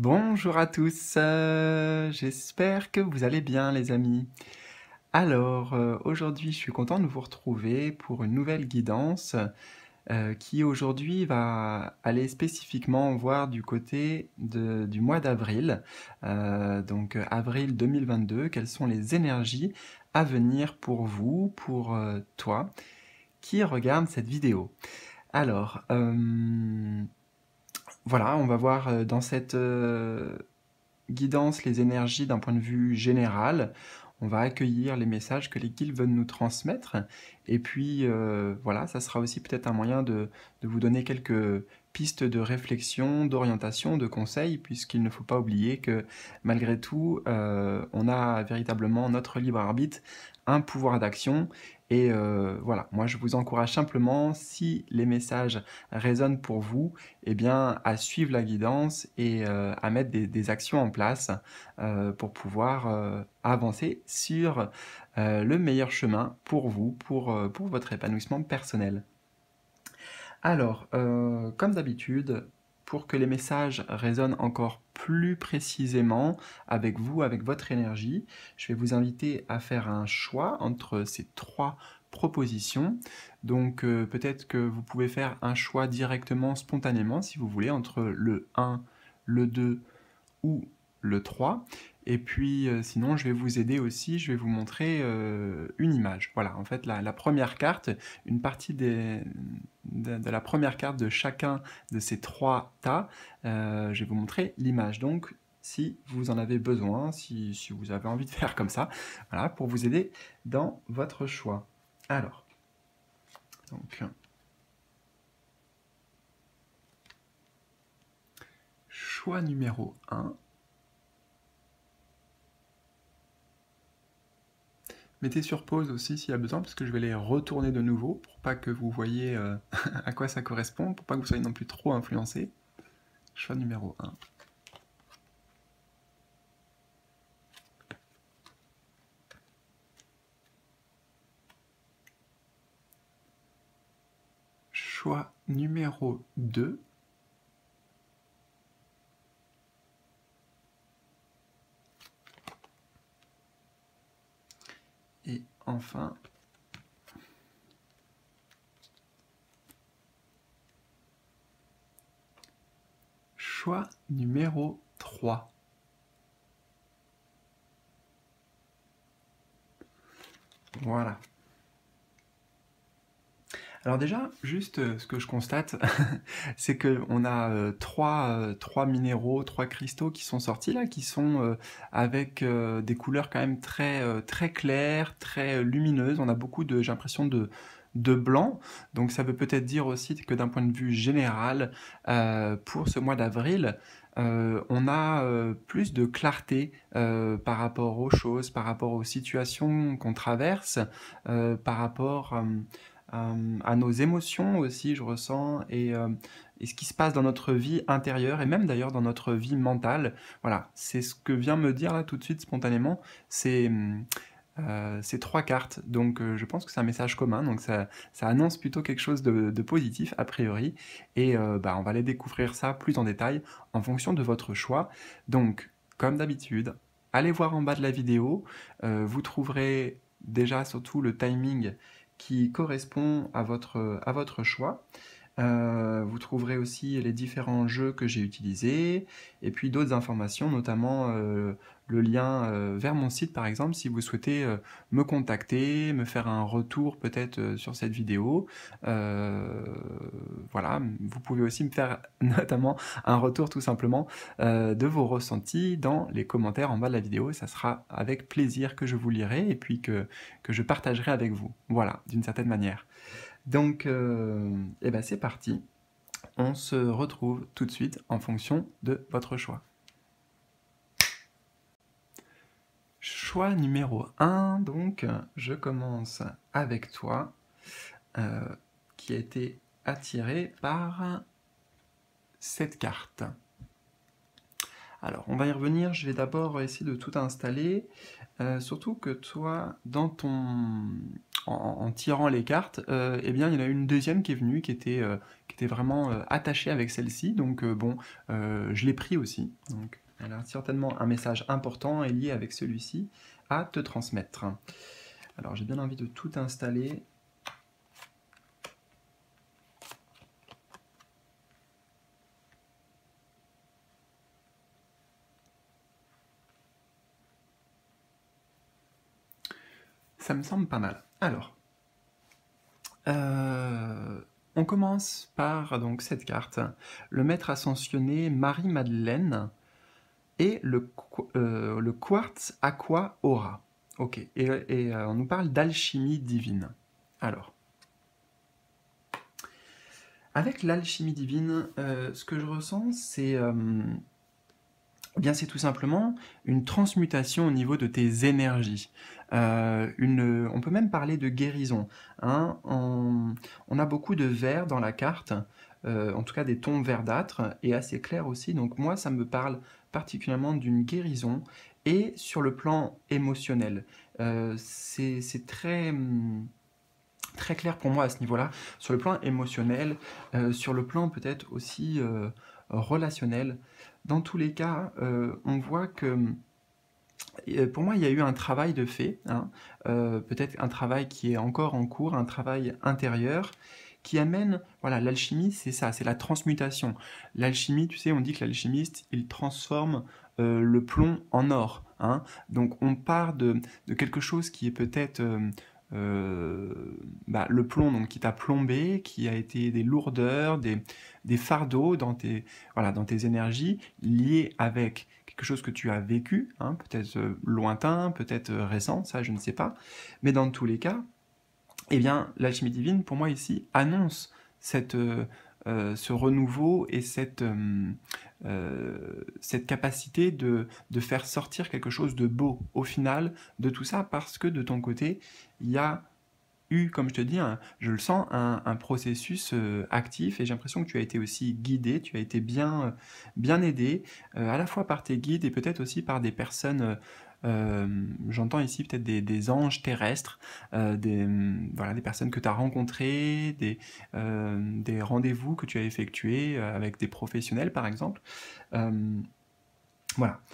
Bonjour à tous, j'espère que vous allez bien les amis. Alors, aujourd'hui je suis content de vous retrouver pour une nouvelle guidance qui aujourd'hui va aller spécifiquement voir du côté du mois d'avril, donc avril 2022, quelles sont les énergies à venir pour vous, pour toi qui regarde cette vidéo. Alors, voilà, on va voir dans cette guidance les énergies d'un point de vue général. On va accueillir les messages que les guides veulent nous transmettre. Et puis, voilà, ça sera aussi peut-être un moyen de vous donner quelques pistes de réflexion, d'orientation, de conseils, puisqu'il ne faut pas oublier que malgré tout, on a véritablement notre libre arbitre, un pouvoir d'action. Et voilà, moi je vous encourage simplement, si les messages résonnent pour vous, eh bien, à suivre la guidance et à mettre des actions en place pour pouvoir avancer sur le meilleur chemin pour vous, pour votre épanouissement personnel. Alors, comme d'habitude, pour que les messages résonnent encore plus précisément avec vous, avec votre énergie, je vais vous inviter à faire un choix entre ces trois propositions. Donc peut-être que vous pouvez faire un choix directement, spontanément, si vous voulez, entre le 1, le 2 ou le 3. Et puis sinon, je vais vous aider aussi, je vais vous montrer une image. Voilà, en fait, la première carte, une partie de la première carte de chacun de ces trois tas, je vais vous montrer l'image. Donc, si vous en avez besoin, si vous avez envie de faire comme ça, voilà, pour vous aider dans votre choix. Alors, donc, choix numéro 1. Mettez sur pause aussi s'il y a besoin, parce que je vais les retourner de nouveau, pour pas que vous voyez à quoi ça correspond, pour pas que vous soyez non plus trop influencé. Choix numéro 1. Choix numéro 2. Et enfin, choix numéro 3. Voilà. Alors déjà, juste ce que je constate, c'est qu'on a trois minéraux, trois cristaux qui sont sortis là, qui sont avec des couleurs quand même très claires, très lumineuses. On a beaucoup de, j'ai l'impression, de blanc. Donc ça veut peut-être dire aussi que d'un point de vue général, pour ce mois d'avril, on a plus de clarté par rapport aux choses, par rapport aux situations qu'on traverse, par rapport à nos émotions aussi, je ressens, et ce qui se passe dans notre vie intérieure, et même d'ailleurs dans notre vie mentale. Voilà, c'est ce que vient me dire là tout de suite spontanément, c'est ces trois cartes. Donc je pense que c'est un message commun, donc ça annonce plutôt quelque chose de positif a priori, et bah, on va aller découvrir ça plus en détail en fonction de votre choix. Donc, comme d'habitude, allez voir en bas de la vidéo, vous trouverez déjà surtout le timing qui correspond à votre choix. Vous trouverez aussi les différents jeux que j'ai utilisés, et puis d'autres informations, notamment le lien vers mon site par exemple, si vous souhaitez me contacter, me faire un retour peut-être sur cette vidéo. Voilà, vous pouvez aussi me faire notamment un retour tout simplement de vos ressentis dans les commentaires en bas de la vidéo. Ça sera avec plaisir que je vous lirai et puis que je partagerai avec vous. Voilà, d'une certaine manière. Donc, eh ben c'est parti. On se retrouve tout de suite en fonction de votre choix. Choix numéro 1, donc, je commence avec toi, qui a été attiré par cette carte. Alors, on va y revenir, je vais d'abord essayer de tout installer, surtout que toi, dans ton en tirant les cartes, eh bien, il y en a une deuxième qui est venue, qui était vraiment attachée avec celle-ci. Donc, bon, je l'ai pris aussi. Donc, elle a certainement un message important et lié avec celui-ci à te transmettre. Alors, j'ai bien envie de tout installer. Ça me semble pas mal. Alors, on commence par donc cette carte, le maître ascensionné Marie-Madeleine et le quartz aqua aura. Ok, et on nous parle d'alchimie divine. Alors, avec l'alchimie divine, ce que je ressens, c'est bien, c'est tout simplement une transmutation au niveau de tes énergies. On peut même parler de guérison. Hein. On a beaucoup de vert dans la carte, en tout cas des tons verdâtres, et assez clairs aussi. Donc moi, ça me parle particulièrement d'une guérison, et sur le plan émotionnel. C'est très clair pour moi à ce niveau-là, sur le plan émotionnel, sur le plan peut-être aussi relationnel. Dans tous les cas, on voit que pour moi, il y a eu un travail de fait, hein, peut-être un travail qui est encore en cours, un travail intérieur, qui amène, voilà, l'alchimie, c'est ça, c'est la transmutation. L'alchimie, tu sais, on dit que l'alchimiste, il transforme le plomb en or. Hein. Donc on part de quelque chose qui est peut-être le plomb donc, qui t'a plombé, qui a été des lourdeurs, des fardeaux voilà, dans tes énergies liées avec quelque chose que tu as vécu, hein, peut-être lointain, peut-être récent, ça je ne sais pas. Mais dans tous les cas, eh bien, l'alchimie divine, pour moi ici, annonce ce renouveau et cette capacité de faire sortir quelque chose de beau au final de tout ça, parce que de ton côté, il y a eu, comme je te dis, je le sens, un processus actif, et j'ai l'impression que tu as été aussi guidé, tu as été bien aidé, à la fois par tes guides et peut-être aussi par des personnes, j'entends ici peut-être des anges terrestres, voilà, des personnes que tu as rencontrées, des rendez-vous que tu as effectués avec des professionnels par exemple. Voilà.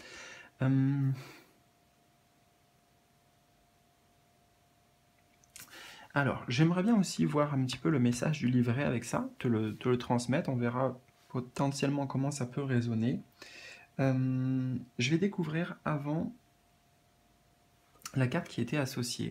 Alors, j'aimerais bien aussi voir un petit peu le message du livret avec ça, te le transmettre, on verra potentiellement comment ça peut résonner. Je vais découvrir avant la carte qui était associée.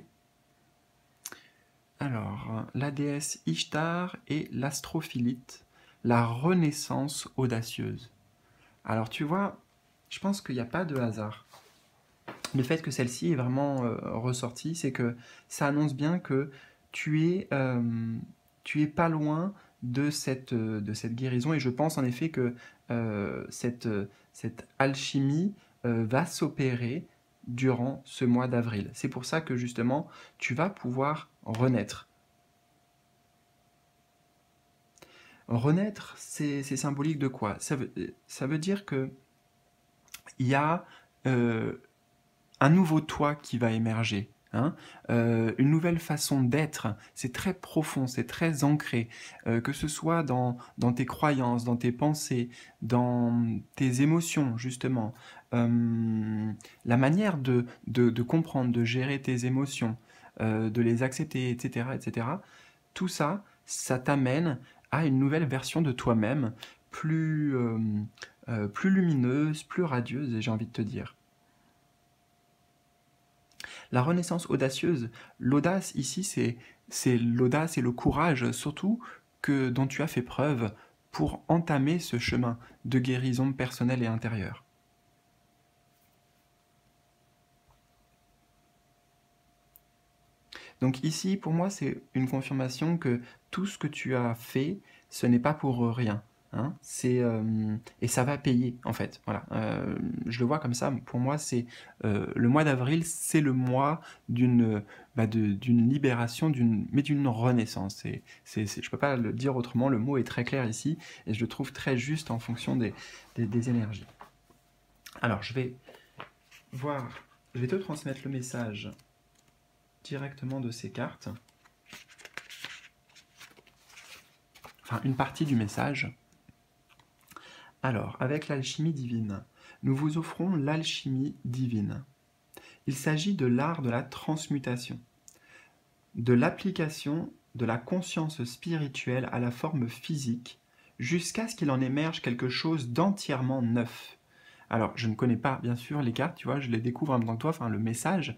Alors, la déesse Ishtar et l'astrophilite, la renaissance audacieuse. Alors tu vois, je pense qu'il n'y a pas de hasard. Le fait que celle-ci est vraiment ressortie, c'est que ça annonce bien que tu es pas loin de cette guérison, et je pense en effet que cette alchimie va s'opérer durant ce mois d'avril. C'est pour ça que justement, tu vas pouvoir renaître. Renaître, c'est symbolique de quoi? Ça veut dire que il y a un nouveau toi qui va émerger. Hein, une nouvelle façon d'être, c'est très profond, c'est très ancré, que ce soit dans tes croyances, dans tes pensées, dans tes émotions, justement. La manière de comprendre, de gérer tes émotions, de les accepter, etc., etc., tout ça, ça t'amène à une nouvelle version de toi-même, plus lumineuse, plus radieuse, et j'ai envie de te dire. La renaissance audacieuse, l'audace ici, c'est l'audace et le courage surtout dont tu as fait preuve pour entamer ce chemin de guérison personnelle et intérieure. Donc ici, pour moi, c'est une confirmation que tout ce que tu as fait, ce n'est pas pour rien. Hein, et ça va payer en fait. Voilà, je le vois comme ça. Pour moi, c'est le mois d'avril, c'est le mois d'une libération, mais d'une renaissance. Je peux pas le dire autrement. Le mot est très clair ici et je le trouve très juste en fonction des énergies. Alors, je vais te transmettre le message directement de ces cartes. Enfin, une partie du message. Alors, avec l'alchimie divine, nous vous offrons l'alchimie divine. Il s'agit de l'art de la transmutation, de l'application de la conscience spirituelle à la forme physique, jusqu'à ce qu'il en émerge quelque chose d'entièrement neuf. Alors, je ne connais pas, bien sûr, les cartes, tu vois, je les découvre en même temps que toi, enfin, le message.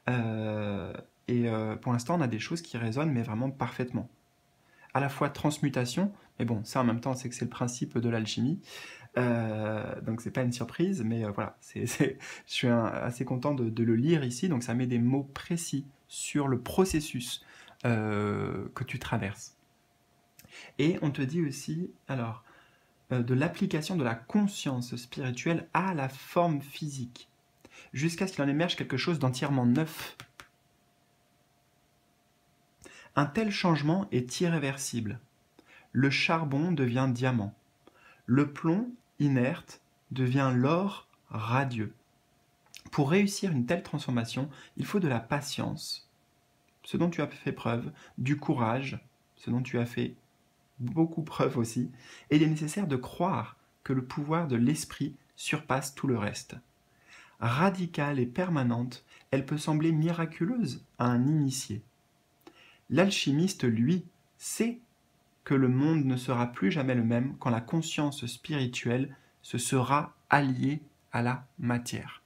Pour l'instant, on a des choses qui résonnent, mais vraiment parfaitement. À la fois transmutation, mais bon, ça en même temps, c'est que c'est le principe de l'alchimie. Donc c'est pas une surprise, mais voilà, je suis assez content de le lire ici, donc ça met des mots précis sur le processus que tu traverses. Et on te dit aussi, alors, de l'application de la conscience spirituelle à la forme physique, jusqu'à ce qu'il en émerge quelque chose d'entièrement neuf. Un tel changement est irréversible. Le charbon devient diamant. Le plomb, inerte, devient l'or radieux. Pour réussir une telle transformation, il faut de la patience, ce dont tu as fait preuve, du courage, ce dont tu as fait beaucoup preuve aussi, et il est nécessaire de croire que le pouvoir de l'esprit surpasse tout le reste. Radicale et permanente, elle peut sembler miraculeuse à un initié. L'alchimiste, lui, sait que le monde ne sera plus jamais le même quand la conscience spirituelle se sera alliée à la matière.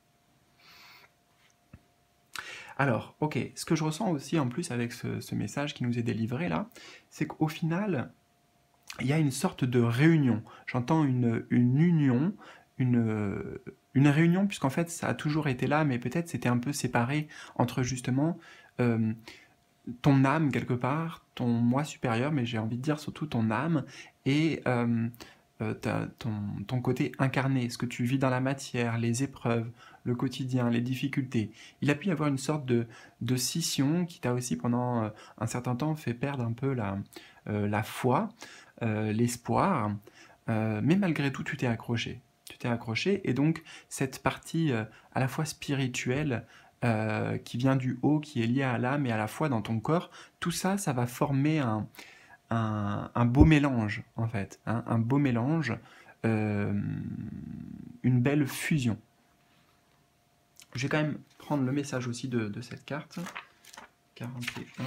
Alors, ok, ce que je ressens aussi en plus avec ce message qui nous est délivré là, c'est qu'au final, il y a une sorte de réunion. J'entends une union, une réunion, puisqu'en fait ça a toujours été là, mais peut-être c'était un peu séparé entre justement ton âme quelque part, ton moi supérieur, mais j'ai envie de dire surtout ton âme, et ton côté incarné, ce que tu vis dans la matière, les épreuves, le quotidien, les difficultés. Il a pu y avoir une sorte de scission qui t'a aussi pendant un certain temps fait perdre un peu la foi, l'espoir, mais malgré tout tu t'es accroché. Tu t'es accroché, et donc cette partie à la fois spirituelle, qui vient du haut, qui est liée à l'âme et à la fois dans ton corps, tout ça, ça va former un beau mélange, en fait, hein, un beau mélange, une belle fusion. Je vais quand même prendre le message aussi de cette carte, 41.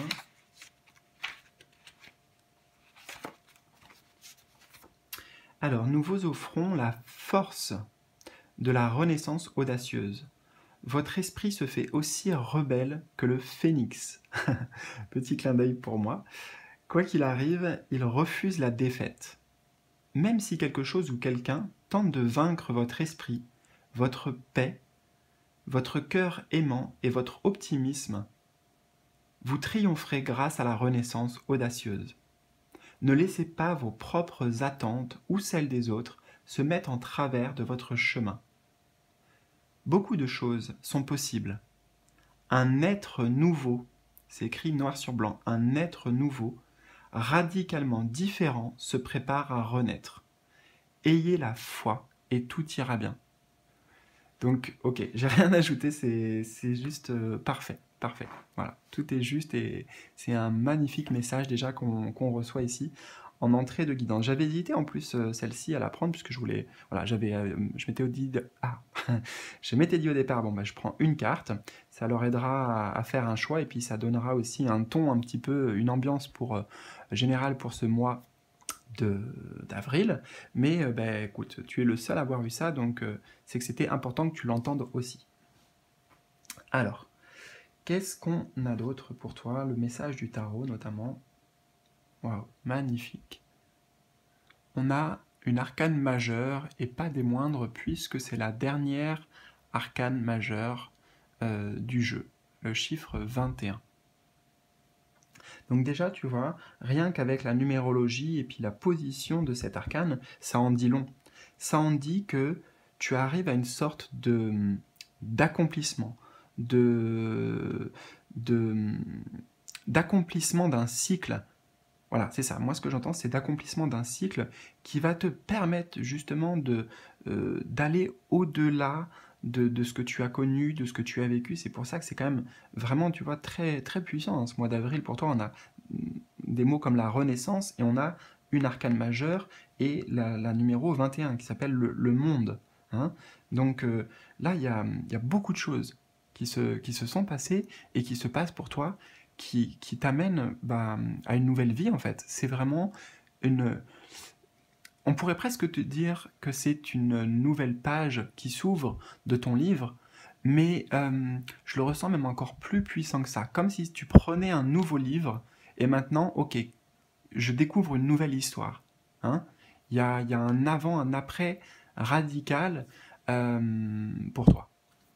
Alors, nous vous offrons la force de la renaissance audacieuse. Votre esprit se fait aussi rebelle que le phénix. Petit clin d'œil pour moi. Quoi qu'il arrive, il refuse la défaite. Même si quelque chose ou quelqu'un tente de vaincre votre esprit, votre paix, votre cœur aimant et votre optimisme, vous triompherez grâce à la renaissance audacieuse. Ne laissez pas vos propres attentes ou celles des autres se mettre en travers de votre chemin. Beaucoup de choses sont possibles. Un être nouveau, c'est écrit noir sur blanc, un être nouveau, radicalement différent, se prépare à renaître. Ayez la foi et tout ira bien. Donc, ok, j'ai rien à ajouter, c'est juste parfait, parfait. Voilà, tout est juste et c'est un magnifique message déjà qu'on reçoit ici en entrée de guidance. J'avais hésité en plus celle-ci à la prendre puisque je voulais, voilà, je m'étais dit, je m'étais dit au départ, bon bah je prends une carte, ça leur aidera à faire un choix et puis ça donnera aussi un ton un petit peu, une ambiance générale pour ce mois d'avril, mais bah, écoute, tu es le seul à avoir vu ça, donc c'est que c'était important que tu l'entendes aussi. Alors, qu'est-ce qu'on a d'autre pour toi? Le message du tarot notamment. Waouh, magnifique. On a une arcane majeure, et pas des moindres, puisque c'est la dernière arcane majeure du jeu, le chiffre 21. Donc déjà, tu vois, rien qu'avec la numérologie et puis la position de cet arcane, ça en dit long. Ça en dit que tu arrives à une sorte d'accomplissement, d'accomplissement d'un cycle. Voilà, c'est ça. Moi, ce que j'entends, c'est d'accomplissement d'un cycle qui va te permettre justement d'aller au-delà de ce que tu as connu, de ce que tu as vécu. C'est pour ça que c'est quand même vraiment, tu vois, très, très puissant. Ce mois d'avril, pour toi, on a des mots comme la renaissance et on a une arcane majeure et la numéro 21 qui s'appelle le monde. Hein. Donc là, il y a beaucoup de choses qui se sont passées et qui se passent pour toi, qui t'amènent bah, à une nouvelle vie en fait. C'est vraiment une... On pourrait presque te dire que c'est une nouvelle page qui s'ouvre de ton livre, mais je le ressens même encore plus puissant que ça. Comme si tu prenais un nouveau livre et maintenant, ok, je découvre une nouvelle histoire. Hein. Il y a un avant, un après radical pour toi.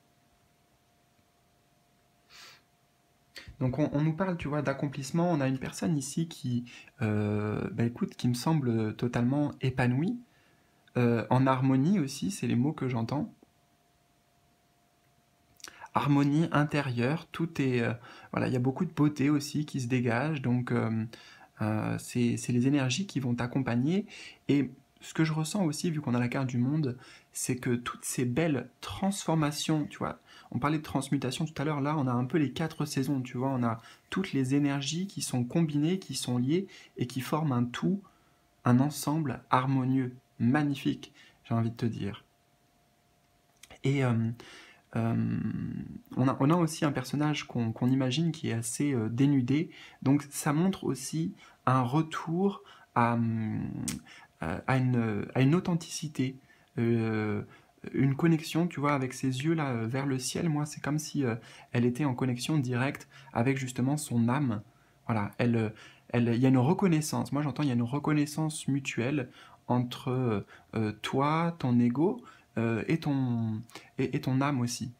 Donc on nous parle, tu vois, d'accomplissement. On a une personne ici qui, bah écoute, qui me semble totalement épanouie, en harmonie aussi, c'est les mots que j'entends. Harmonie intérieure, tout est, voilà, il y a beaucoup de beauté aussi qui se dégage. Donc c'est les énergies qui vont t'accompagner. Et ce que je ressens aussi, vu qu'on a la carte du monde, c'est que toutes ces belles transformations, tu vois, on parlait de transmutation tout à l'heure, là on a un peu les 4 saisons, tu vois, on a toutes les énergies qui sont combinées, qui sont liées et qui forment un tout, un ensemble harmonieux, magnifique, j'ai envie de te dire. Et euh, on a aussi un personnage qu'on imagine qui est assez dénudé, donc ça montre aussi un retour à, à une authenticité, euh, une connexion, tu vois, avec ses yeux là vers le ciel. Moi, c'est comme si elle était en connexion directe avec justement son âme. Voilà, il y a une reconnaissance. Moi, j'entends, il y a une reconnaissance mutuelle entre toi, ton ego et ton âme aussi.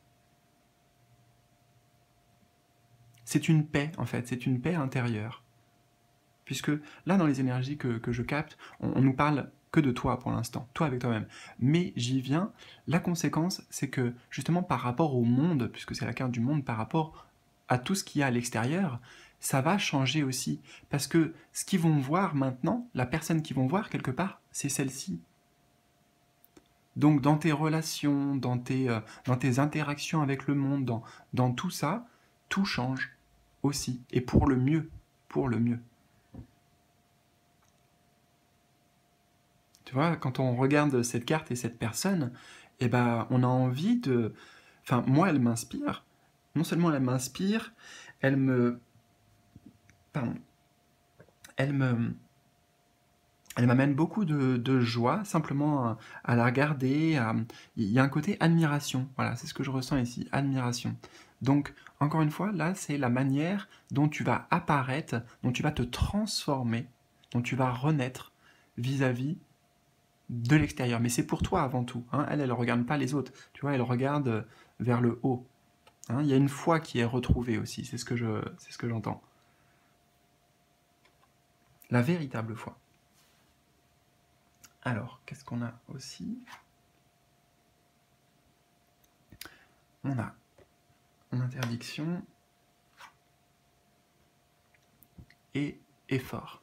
C'est une paix, en fait, c'est une paix intérieure. Puisque là, dans les énergies que je capte, on nous parle que de toi pour l'instant, toi avec toi-même. Mais j'y viens, la conséquence, c'est que justement par rapport au monde, puisque c'est la carte du monde, par rapport à tout ce qu'il y a à l'extérieur, ça va changer aussi. Parce que ce qu'ils vont voir maintenant, la personne qu'ils vont voir quelque part, c'est celle-ci. Donc dans tes relations, dans tes interactions avec le monde, dans tout ça, tout change aussi. Et pour le mieux. Pour le mieux. Tu vois, quand on regarde cette carte et cette personne, eh ben, on a envie de... Enfin, moi, elle m'inspire. Non seulement elle m'inspire, elle me... Pardon. Elle me... Elle m'amène beaucoup de joie, simplement à la regarder. Il y a un côté admiration. Voilà, c'est ce que je ressens ici, admiration. Donc, encore une fois, là, c'est la manière dont tu vas apparaître, dont tu vas te transformer, dont tu vas renaître vis-à-vis de l'extérieur. Mais c'est pour toi avant tout. Hein. Elle ne regarde pas les autres. Tu vois, elle regarde vers le haut. Hein. Il y a une foi qui est retrouvée aussi. C'est ce que j'entends. La véritable foi. Alors, qu'est-ce qu'on a aussi? On a une interdiction et effort.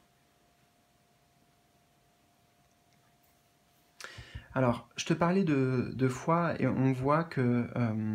Alors, je te parlais de foi et on voit que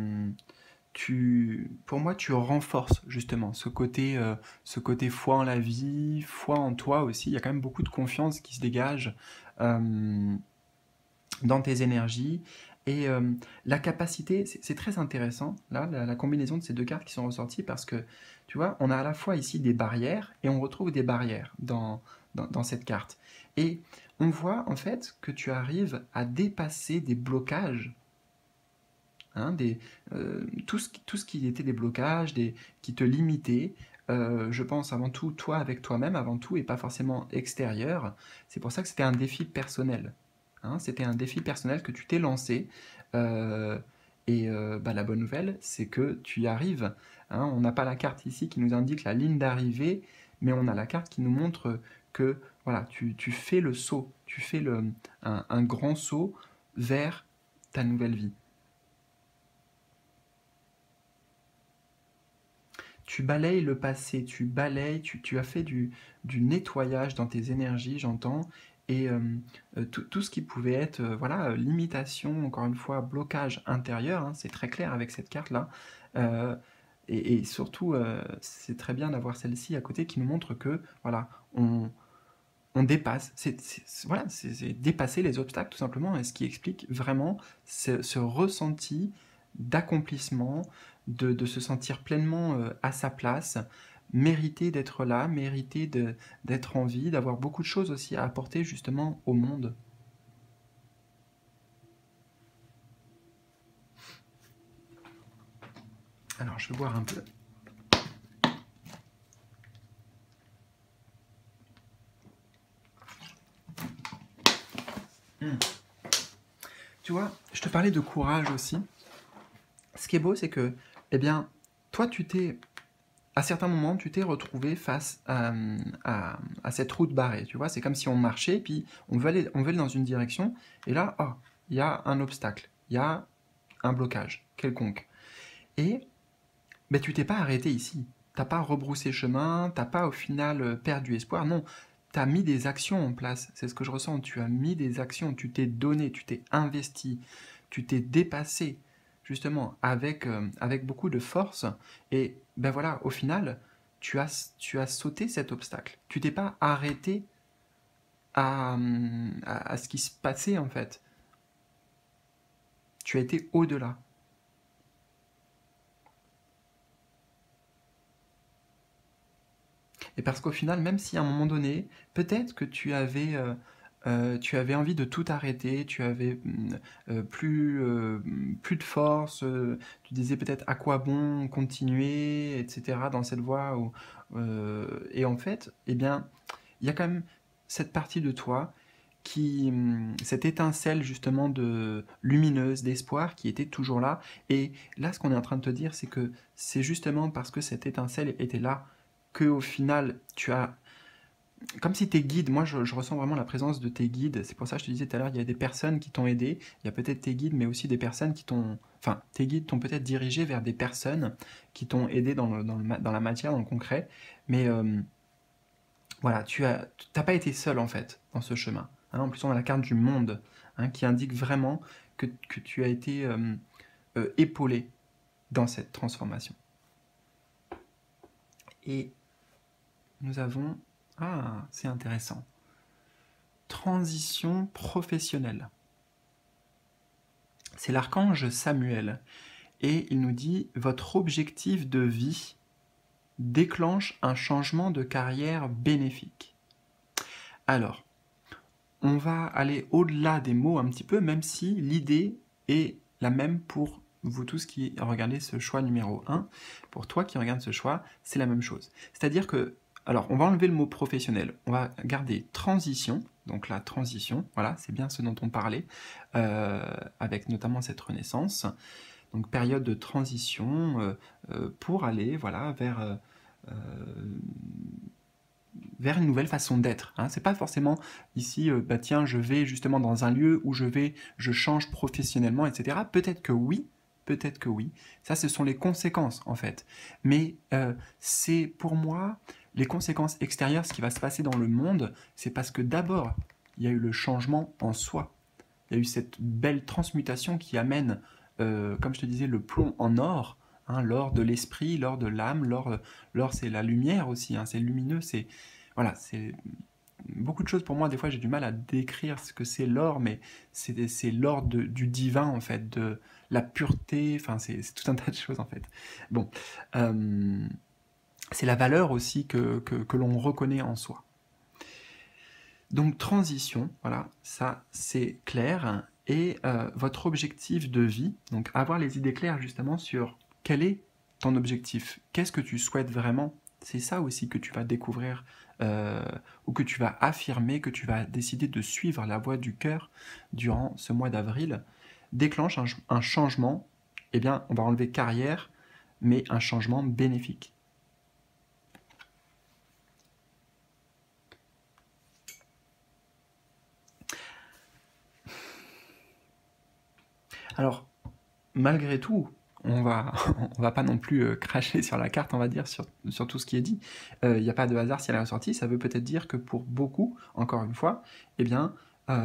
pour moi, tu renforces justement ce côté foi en la vie, foi en toi aussi. Il y a quand même beaucoup de confiance qui se dégage euh, dans tes énergies. Et la capacité, c'est très intéressant, là, la combinaison de ces deux cartes qui sont ressorties, parce que, tu vois, on a à la fois ici des barrières, et on retrouve des barrières dans cette carte. Et on voit, en fait, que tu arrives à dépasser des blocages, hein, tout ce qui était des blocages, qui te limitaient. Je pense avant tout, toi avec toi-même, avant tout, et pas forcément extérieur. C'est pour ça que c'était un défi personnel. Hein, c'était un défi personnel que tu t'es lancé. Euh, bah, la bonne nouvelle, c'est que tu y arrives. Hein. On n'a pas la carte ici qui nous indique la ligne d'arrivée, mais on a la carte qui nous montre que voilà, tu fais le saut, tu fais un grand saut vers ta nouvelle vie. Tu balayes le passé, tu balayes, tu as fait du nettoyage dans tes énergies, j'entends, Et tout ce qui pouvait être voilà, limitation, encore une fois, blocage intérieur, hein, c'est très clair avec cette carte-là. Euh, et surtout, c'est très bien d'avoir celle-ci à côté qui nous montre que voilà, on dépasse, voilà, c'est dépasser les obstacles tout simplement, et ce qui explique vraiment ce ressenti d'accomplissement, de se sentir pleinement à sa place, mériter d'être là, mériter d'être en vie, d'avoir beaucoup de choses aussi à apporter justement au monde. Alors je vais boire un peu. Tu vois, je te parlais de courage aussi. Ce qui est beau, c'est que, eh bien, toi, à certains moments, tu t'es retrouvé face à cette route barrée. Tu vois, c'est comme si on marchait, puis on veut aller dans une direction, et là, oh, il y a un obstacle, il y a un blocage quelconque. Et ben, tu t'es pas arrêté ici. T'as pas rebroussé chemin, t'as pas au final perdu espoir. Non, tu as mis des actions en place. C'est ce que je ressens. Tu as mis des actions, tu t'es donné, tu t'es investi, tu t'es dépassé, justement, avec beaucoup de force. Et ben voilà, au final, tu as sauté cet obstacle. Tu t'es pas arrêté à ce qui se passait, en fait. Tu as été au-delà. Et parce qu'au final, même si à un moment donné, peut-être que tu avais envie de tout arrêter, tu avais plus de force, tu disais peut-être à quoi bon continuer, etc. dans cette voie. Et en fait, eh bien, il y a quand même cette partie de toi cette étincelle justement de lumineuse d'espoir qui était toujours là. Et là, ce qu'on est en train de te dire, c'est que c'est justement parce que cette étincelle était là que au final, tu as comme si tes guides, moi je ressens vraiment la présence de tes guides. C'est pour ça que je te disais tout à l'heure, il y a des personnes qui t'ont aidé. Il y a peut-être tes guides, mais aussi des personnes qui t'ont, enfin, tes guides t'ont peut-être dirigé vers des personnes qui t'ont aidé dans la matière, dans le concret. Mais voilà, t'as pas été seul en fait dans ce chemin. Hein. En plus, on a la carte du monde hein, qui indique vraiment que tu as été épaulé dans cette transformation. Et nous avons... Ah, c'est intéressant. Transition professionnelle. C'est l'archange Samuel. Et il nous dit, votre objectif de vie déclenche un changement de carrière bénéfique. Alors, on va aller au-delà des mots un petit peu, même si l'idée est la même pour vous tous qui regardez ce choix numéro 1. Pour toi qui regarde ce choix, c'est la même chose. C'est-à-dire que, alors on va enlever le mot professionnel, on va garder transition, donc la transition, voilà, c'est bien ce dont on parlait, avec notamment cette renaissance. Donc période de transition pour aller voilà, vers une nouvelle façon d'être. Hein. C'est pas forcément ici, bah tiens, je vais justement dans un lieu où je change professionnellement, etc. Peut-être que oui, peut-être que oui. Ça, ce sont les conséquences en fait. Mais c'est pour moi les conséquences extérieures, ce qui va se passer dans le monde, c'est parce que d'abord, il y a eu le changement en soi. Il y a eu cette belle transmutation qui amène, comme je te disais, le plomb en or. Hein, l'or de l'esprit, l'or de l'âme, l'or c'est la lumière aussi, hein, c'est lumineux, voilà, c'est beaucoup de choses pour moi. Des fois, j'ai du mal à décrire ce que c'est l'or, mais c'est l'or du divin en fait, de la pureté. Enfin, c'est tout un tas de choses en fait. Bon, c'est la valeur aussi que l'on reconnaît en soi. Donc transition, voilà, ça c'est clair. Et votre objectif de vie, donc avoir les idées claires justement sur quel est ton objectif, qu'est-ce que tu souhaites vraiment, c'est ça aussi que tu vas découvrir ou que tu vas affirmer, que tu vas décider de suivre la voie du cœur durant ce mois d'avril, déclenche un changement, eh bien on va enlever carrière, mais un changement bénéfique. Alors, malgré tout, on va pas non plus cracher sur la carte, on va dire, sur tout ce qui est dit. Il n'y a pas de hasard si elle est ressortie, ça veut peut-être dire que pour beaucoup, encore une fois, eh bien,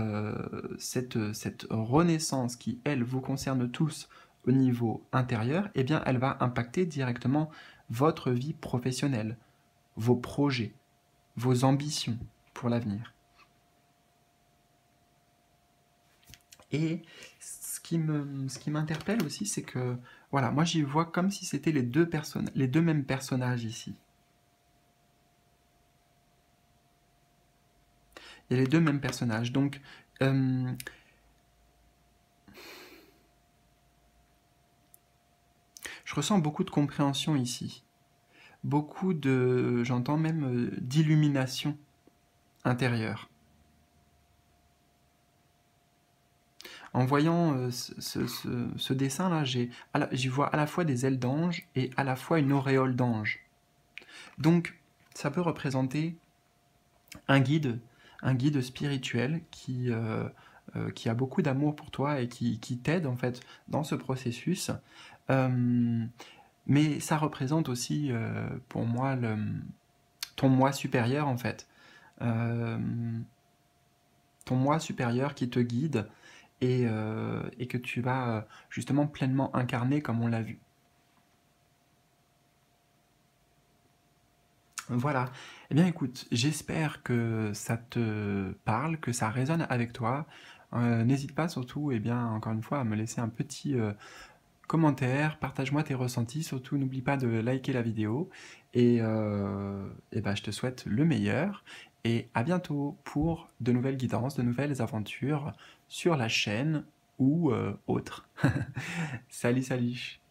cette renaissance qui, elle, vous concerne tous au niveau intérieur, eh bien, elle va impacter directement votre vie professionnelle, vos projets, vos ambitions pour l'avenir. Et ce qui m'interpelle aussi, c'est que, voilà, moi j'y vois comme si c'était les deux mêmes personnages ici. Il y a les deux mêmes personnages, donc je ressens beaucoup de compréhension ici, beaucoup de, j'entends même d'illumination intérieure. En voyant ce dessin-là, j'y vois à la fois des ailes d'ange et à la fois une auréole d'ange. Donc, ça peut représenter un guide spirituel qui a beaucoup d'amour pour toi et qui t'aide en fait dans ce processus. Mais ça représente aussi pour moi ton moi supérieur en fait. Ton moi supérieur qui te guide et que tu vas justement pleinement incarner comme on l'a vu. Voilà. Eh bien écoute, j'espère que ça te parle, que ça résonne avec toi. N'hésite pas surtout, eh bien, encore une fois, à me laisser un petit commentaire, partage-moi tes ressentis, surtout n'oublie pas de liker la vidéo. Et ben, je te souhaite le meilleur. Et à bientôt pour de nouvelles guidances, de nouvelles aventures sur la chaîne ou autre. Salut, salut.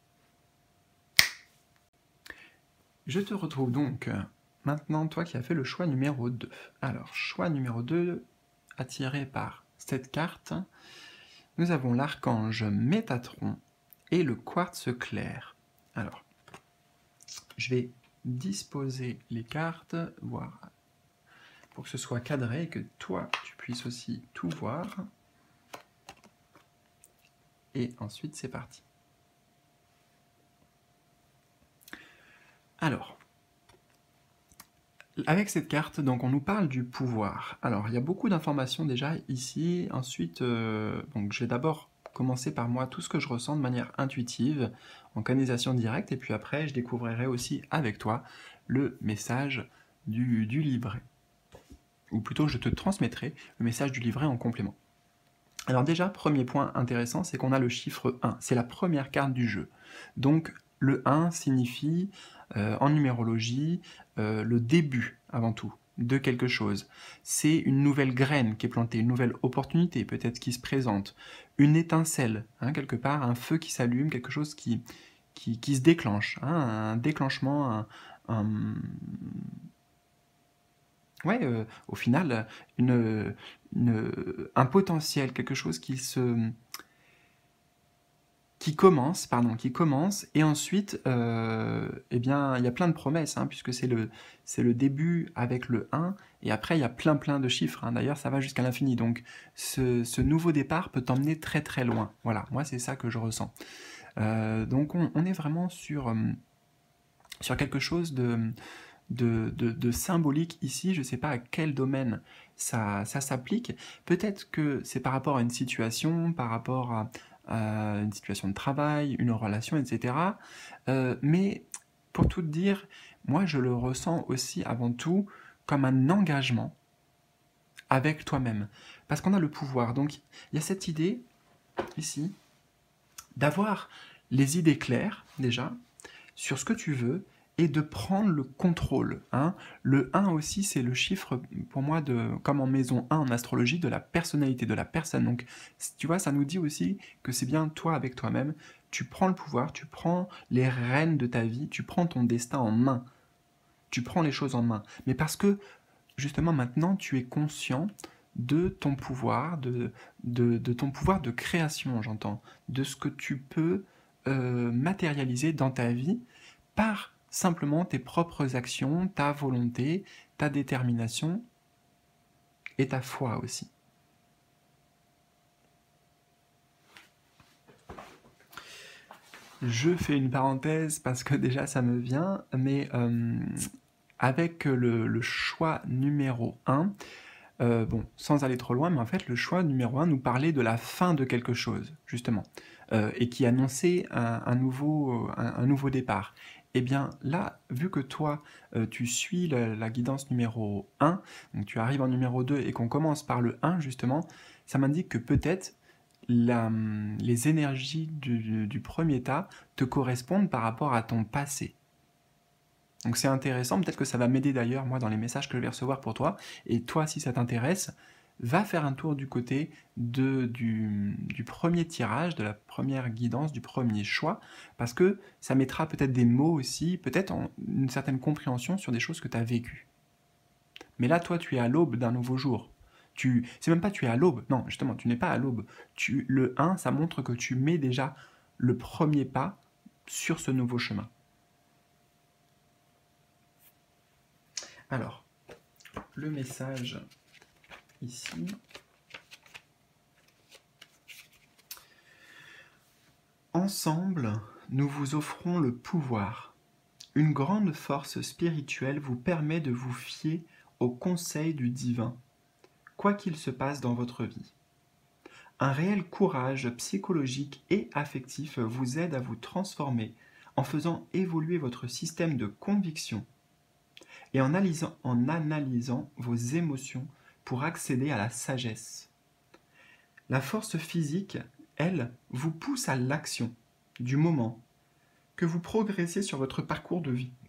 Je te retrouve donc maintenant, toi qui as fait le choix numéro 2. Alors, choix numéro 2, attiré par cette carte, nous avons l'archange Métatron et le quartz clair. Alors, je vais disposer les cartes, voir, pour que ce soit cadré et que toi, tu puisses aussi tout voir. Et ensuite, c'est parti. Alors, avec cette carte, donc on nous parle du pouvoir. Alors, il y a beaucoup d'informations déjà ici. Ensuite, donc je vais d'abord commencer par moi tout ce que je ressens de manière intuitive, en canalisation directe, et puis après, je découvrirai aussi avec toi le message du livret. Ou plutôt, je te transmettrai le message du livret en complément. Alors déjà, premier point intéressant, c'est qu'on a le chiffre 1. C'est la première carte du jeu. Donc, le 1 signifie, en numérologie, le début, avant tout, de quelque chose. C'est une nouvelle graine qui est plantée, une nouvelle opportunité peut-être qui se présente, une étincelle, hein, quelque part, un feu qui s'allume, quelque chose qui se déclenche, hein, un déclenchement, ouais, au final, un potentiel, quelque chose qui commence, et ensuite, eh bien, il y a plein de promesses, hein, puisque c'est le début avec le 1, et après, il y a plein de chiffres, hein. D'ailleurs, ça va jusqu'à l'infini, donc ce nouveau départ peut t'emmener très très loin. Voilà, moi, c'est ça que je ressens. Donc, on est vraiment sur quelque chose de symbolique ici. Je ne sais pas à quel domaine ça s'applique. Peut-être que c'est par rapport à une situation, par rapport à une situation de travail, une relation, etc. Mais pour tout te dire, moi je le ressens aussi avant tout comme un engagement avec toi-même. Parce qu'on a le pouvoir. Donc il y a cette idée ici d'avoir les idées claires déjà sur ce que tu veux et de prendre le contrôle. Hein. Le 1 aussi, c'est le chiffre, pour moi, comme en maison 1 en astrologie, de la personnalité, de la personne. Donc, tu vois, ça nous dit aussi que c'est bien toi avec toi-même. Tu prends le pouvoir, tu prends les rênes de ta vie, tu prends ton destin en main. Tu prends les choses en main. Mais parce que, justement, maintenant, tu es conscient de ton pouvoir, de ton pouvoir de création, j'entends, de ce que tu peux matérialiser dans ta vie par simplement tes propres actions, ta volonté, ta détermination et ta foi aussi. Je fais une parenthèse parce que déjà ça me vient, mais avec le choix numéro un, bon, sans aller trop loin, mais en fait le choix numéro un nous parlait de la fin de quelque chose, justement, et qui annonçait un nouveau départ. Eh bien là, vu que toi, tu suis la guidance numéro un, donc tu arrives en numéro 2 et qu'on commence par le un justement, ça m'indique que peut-être les énergies du premier tas te correspondent par rapport à ton passé. Donc c'est intéressant, peut-être que ça va m'aider d'ailleurs, moi, dans les messages que je vais recevoir pour toi. Et toi, si ça t'intéresse, va faire un tour du côté du premier tirage, de la première guidance, du premier choix, parce que ça mettra peut-être des mots aussi, peut-être une certaine compréhension sur des choses que tu as vécues. Mais là, toi, tu es à l'aube d'un nouveau jour. C'est même pas tu es à l'aube, non, justement, tu n'es pas à l'aube. Le un, ça montre que tu mets déjà le premier pas sur ce nouveau chemin. Alors, le message ici. Ensemble, nous vous offrons le pouvoir. Une grande force spirituelle vous permet de vous fier au conseil du divin, quoi qu'il se passe dans votre vie. Un réel courage psychologique et affectif vous aide à vous transformer en faisant évoluer votre système de conviction et en analysant vos émotions pour accéder à la sagesse. La force physique, elle, vous pousse à l'action du moment que vous progressez sur votre parcours de vie.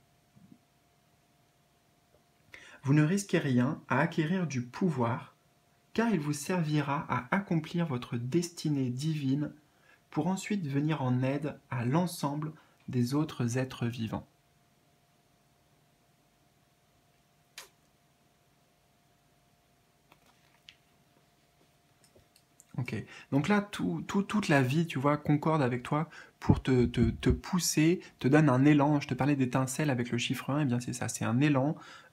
Vous ne risquez rien à acquérir du pouvoir, car il vous servira à accomplir votre destinée divine pour ensuite venir en aide à l'ensemble des autres êtres vivants. Ok, donc là, toute la vie, tu vois, concorde avec toi pour te pousser, te donne un élan. Je te parlais d'étincelle avec le chiffre 1, et bien c'est ça, c'est un élan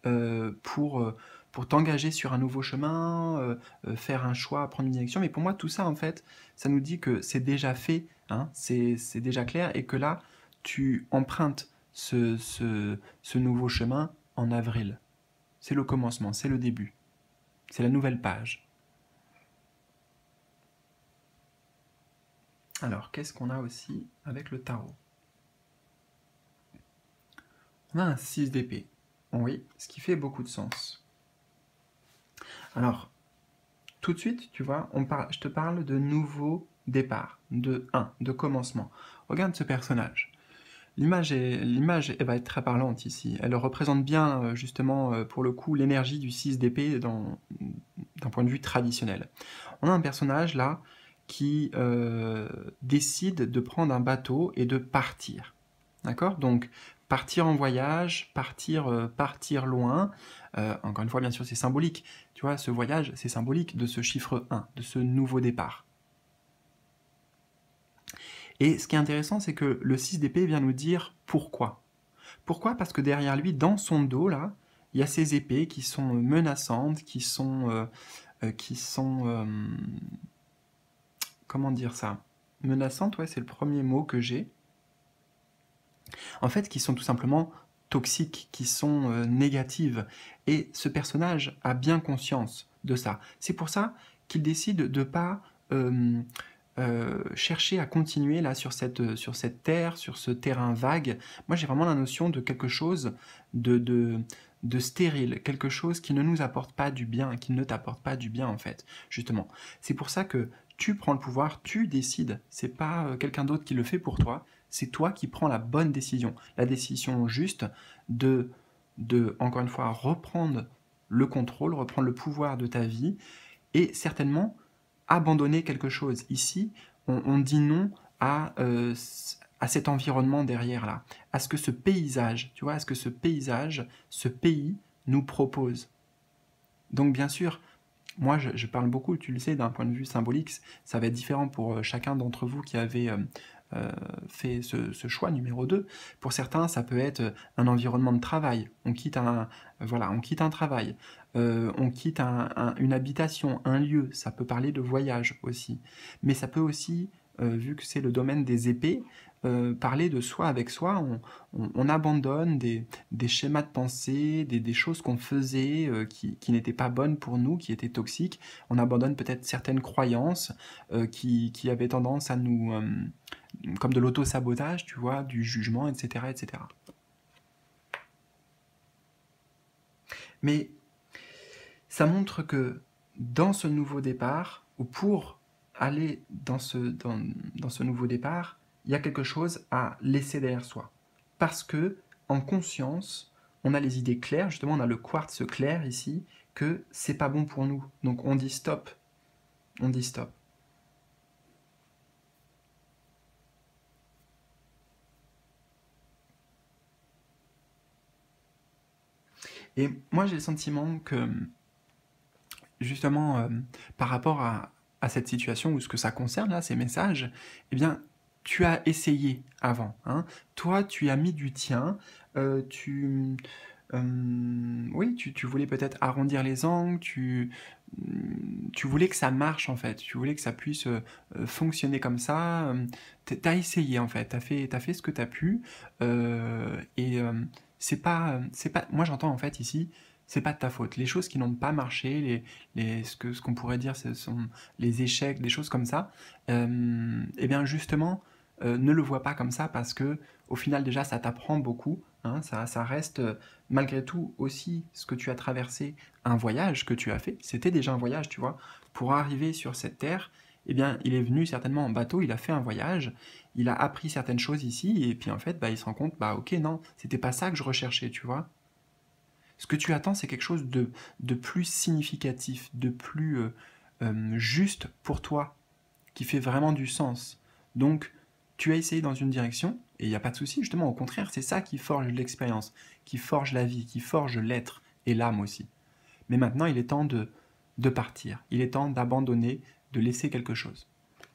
pour t'engager sur un nouveau chemin, faire un choix, prendre une direction. Mais pour moi, tout ça, en fait, ça nous dit que c'est déjà fait, hein, c'est déjà clair, et que là, tu empruntes ce nouveau chemin en avril. C'est le commencement, c'est le début, c'est la nouvelle page. Alors, qu'est-ce qu'on a aussi avec le tarot? On a un 6 d'épée. Oui, ce qui fait beaucoup de sens. Alors, tout de suite, tu vois, je te parle de nouveau départ, de commencement. Regarde ce personnage. L'image, elle va être très parlante ici. Elle représente bien, justement, pour le coup, l'énergie du 6 d'épée d'un point de vue traditionnel. On a un personnage, là, qui décide de prendre un bateau et de partir. D'accord? Donc, partir en voyage, partir loin. Encore une fois, bien sûr, c'est symbolique. Tu vois, ce voyage, c'est symbolique de ce chiffre 1, de ce nouveau départ. Et ce qui est intéressant, c'est que le 6 d'épée vient nous dire pourquoi. Pourquoi? Parce que derrière lui, dans son dos, là, il y a ces épées qui sont menaçantes, qui sont comment dire ça? Menaçantes, ouais, c'est le premier mot que j'ai. En fait, qui sont tout simplement toxiques, qui sont négatives. Et ce personnage a bien conscience de ça. C'est pour ça qu'il décide de ne pas chercher à continuer là sur cette terre, sur ce terrain vague. Moi, j'ai vraiment la notion de quelque chose de stérile, quelque chose qui ne nous apporte pas du bien, qui ne t'apporte pas du bien en fait, justement. C'est pour ça que tu prends le pouvoir, tu décides. C'est pas quelqu'un d'autre qui le fait pour toi. C'est toi qui prends la bonne décision, la décision juste de encore une fois, reprendre le contrôle, reprendre le pouvoir de ta vie et certainement abandonner quelque chose. Ici, on dit non à cet environnement derrière là, à ce que ce paysage, tu vois, à ce que ce paysage, ce pays nous propose. Donc bien sûr, moi je parle beaucoup, tu le sais, d'un point de vue symbolique, ça va être différent pour chacun d'entre vous qui avait fait ce choix numéro 2. Pour certains, ça peut être un environnement de travail. On quitte on quitte un travail, on quitte une habitation, un lieu. Ça peut parler de voyage aussi. Mais ça peut aussi, vu que c'est le domaine des épées, parler de soi avec soi, on abandonne des schémas de pensée, des choses qu'on faisait qui n'étaient pas bonnes pour nous, qui étaient toxiques. On abandonne peut-être certaines croyances qui avaient tendance à nous... comme de l'auto-sabotage, tu vois, du jugement, etc., etc. Mais ça montre que dans ce nouveau départ, ou pour aller dans ce nouveau départ, il y a quelque chose à laisser derrière soi. Parce que, en conscience, on a les idées claires, justement, on a le quartz clair ici, que c'est pas bon pour nous. Donc on dit stop. On dit stop. Et moi, j'ai le sentiment que, justement, par rapport à cette situation ou ce que ça concerne, là, ces messages, eh bien, tu as essayé avant. Hein. Toi, tu as mis du tien, oui, tu voulais peut-être arrondir les angles, tu voulais que ça marche en fait, tu voulais que ça puisse fonctionner comme ça. T'as essayé en fait, t'as fait ce que t'as pu, et c'est pas. Moi j'entends en fait ici, c'est pas de ta faute. Les choses qui n'ont pas marché, ce qu'on pourrait dire, ce sont les échecs, des choses comme ça. Eh bien justement, ne le vois pas comme ça parce que au final déjà ça t'apprend beaucoup. Hein, ça reste malgré tout aussi ce que tu as traversé, un voyage que tu as fait. C'était déjà un voyage, tu vois. Pour arriver sur cette terre, eh bien, il est venu certainement en bateau, il a fait un voyage, il a appris certaines choses ici, et puis en fait, bah, il se rend compte, bah ok, non, c'était pas ça que je recherchais, tu vois. Ce que tu attends, c'est quelque chose de plus significatif, de plus juste pour toi, qui fait vraiment du sens. Donc, tu as essayé dans une direction, et il n'y a pas de souci, justement, au contraire, c'est ça qui forge l'expérience, qui forge la vie, qui forge l'être, et l'âme aussi. Mais maintenant, il est temps de partir, il est temps d'abandonner, de laisser quelque chose.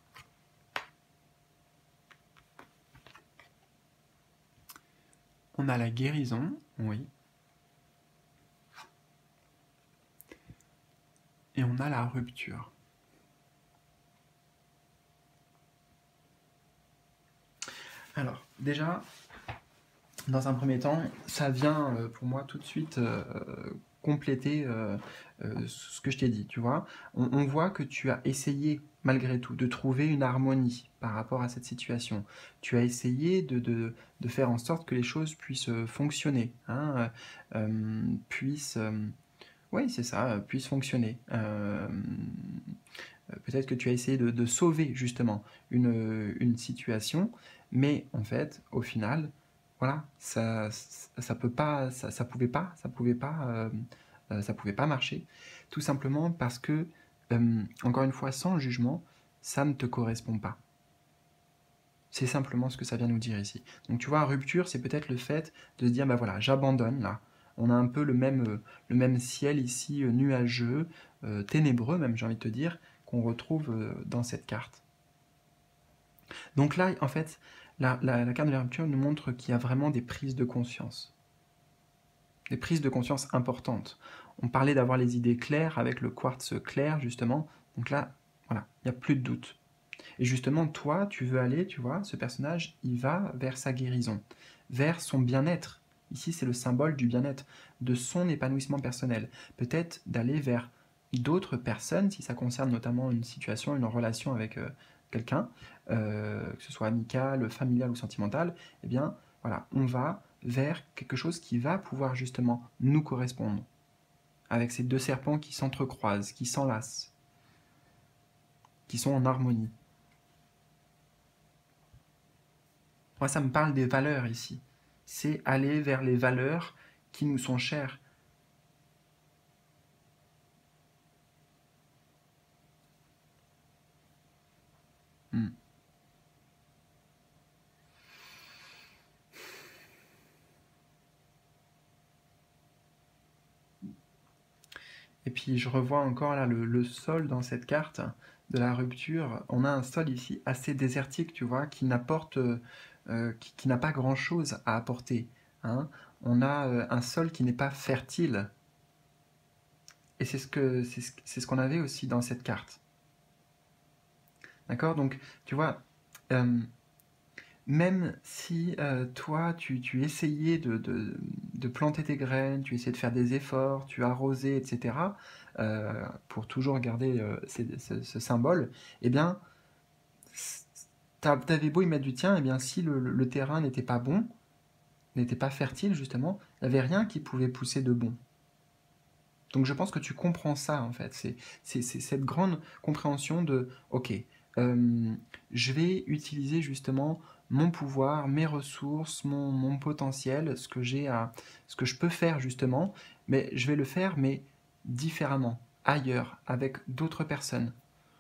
On a la guérison, oui, et on a la rupture. Alors, déjà, dans un premier temps, ça vient pour moi tout de suite compléter ce que je t'ai dit, tu vois. On voit que tu as essayé, malgré tout, de trouver une harmonie par rapport à cette situation. Tu as essayé de faire en sorte que les choses puissent fonctionner, hein, puissent... oui, c'est ça, puissent fonctionner. Peut-être que tu as essayé de sauver justement une situation, mais en fait, au final, voilà, ça peut pas, ça pouvait pas marcher, tout simplement parce que, encore une fois, sans jugement, ça ne te correspond pas. C'est simplement ce que ça vient nous dire ici. Donc tu vois, rupture, c'est peut-être le fait de se dire, bah voilà, j'abandonne là. On a un peu le même ciel ici, nuageux, ténébreux même, j'ai envie de te dire, qu'on retrouve dans cette carte. Donc là, en fait, la carte de la rupture nous montre qu'il y a vraiment des prises de conscience. Des prises de conscience importantes. On parlait d'avoir les idées claires avec le quartz clair, justement. Donc là, voilà, il n'y a plus de doute. Et justement, toi, tu veux aller, tu vois, ce personnage, il va vers sa guérison, vers son bien-être. Ici, c'est le symbole du bien-être, de son épanouissement personnel. Peut-être d'aller vers d'autres personnes, si ça concerne notamment une situation, une relation avec quelqu'un, que ce soit amical, familial ou sentimental, eh bien, voilà, on va vers quelque chose qui va pouvoir justement nous correspondre, avec ces deux serpents qui s'entrecroisent, qui s'enlacent, qui sont en harmonie. Moi, ça me parle des valeurs ici. C'est aller vers les valeurs qui nous sont chères. Hmm. Et puis, je revois encore là le sol dans cette carte de la rupture. On a un sol ici assez désertique, tu vois, qui n'apporte, qui n'a pas grand-chose à apporter. Hein. On a un sol qui n'est pas fertile. Et c'est ce qu'on avait aussi dans cette carte. D'accord. Donc, tu vois, même si toi, tu essayais de planter tes graines, tu essayais de faire des efforts, tu arrosais, etc., pour toujours garder ce symbole, eh bien, t'avais beau y mettre du tien, eh bien, si le terrain n'était pas bon, n'était pas fertile, justement, il n'y avait rien qui pouvait pousser de bon. Donc je pense que tu comprends ça, en fait. C'est cette grande compréhension de, ok, je vais utiliser justement mon pouvoir, mes ressources, mon potentiel, ce que je peux faire justement, mais je vais le faire, mais différemment, ailleurs, avec d'autres personnes.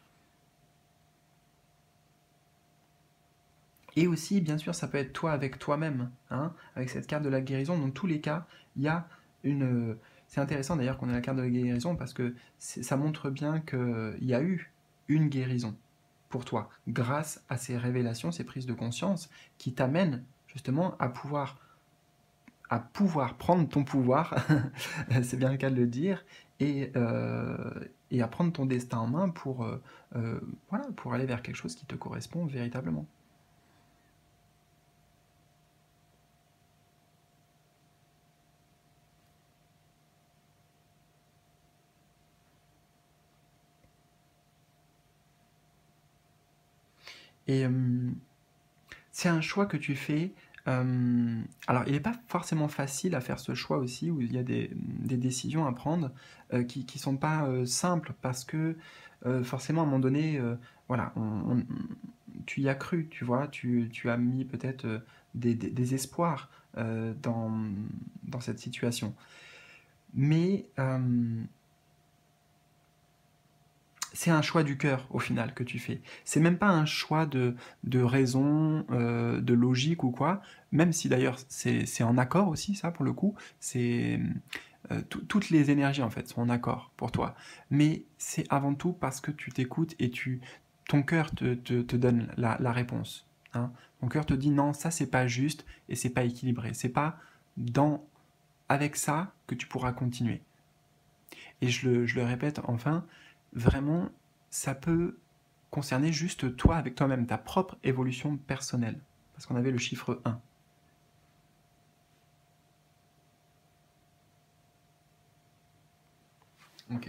Et aussi, bien sûr, ça peut être toi avec toi-même, hein, avec cette carte de la guérison. Dans tous les cas, il y a une. C'est intéressant d'ailleurs qu'on ait la carte de la guérison parce que ça montre bien qu'il y a eu une guérison pour toi, grâce à ces révélations, ces prises de conscience qui t'amènent justement à pouvoir prendre ton pouvoir, c'est bien le cas de le dire, et, euh, et à prendre ton destin en main euh, voilà, pour aller vers quelque chose qui te correspond véritablement. Et c'est un choix que tu fais. Alors, il n'est pas forcément facile à faire ce choix aussi, où il y a des décisions à prendre qui ne sont pas simples, parce que forcément, à un moment donné, voilà, tu y as cru, tu vois, tu as mis peut-être des espoirs dans cette situation. Mais c'est un choix du cœur au final que tu fais. C'est même pas un choix de raison, de logique ou quoi, même si d'ailleurs c'est en accord aussi, ça pour le coup, c'est toutes les énergies en fait sont en accord pour toi. Mais c'est avant tout parce que tu t'écoutes et ton cœur te donne la réponse. Hein. Ton cœur te dit non, ça c'est pas juste et c'est pas équilibré. C'est pas dans, avec ça que tu pourras continuer. Et je le répète enfin, vraiment, ça peut concerner juste toi avec toi-même, ta propre évolution personnelle. Parce qu'on avait le chiffre 1. Ok.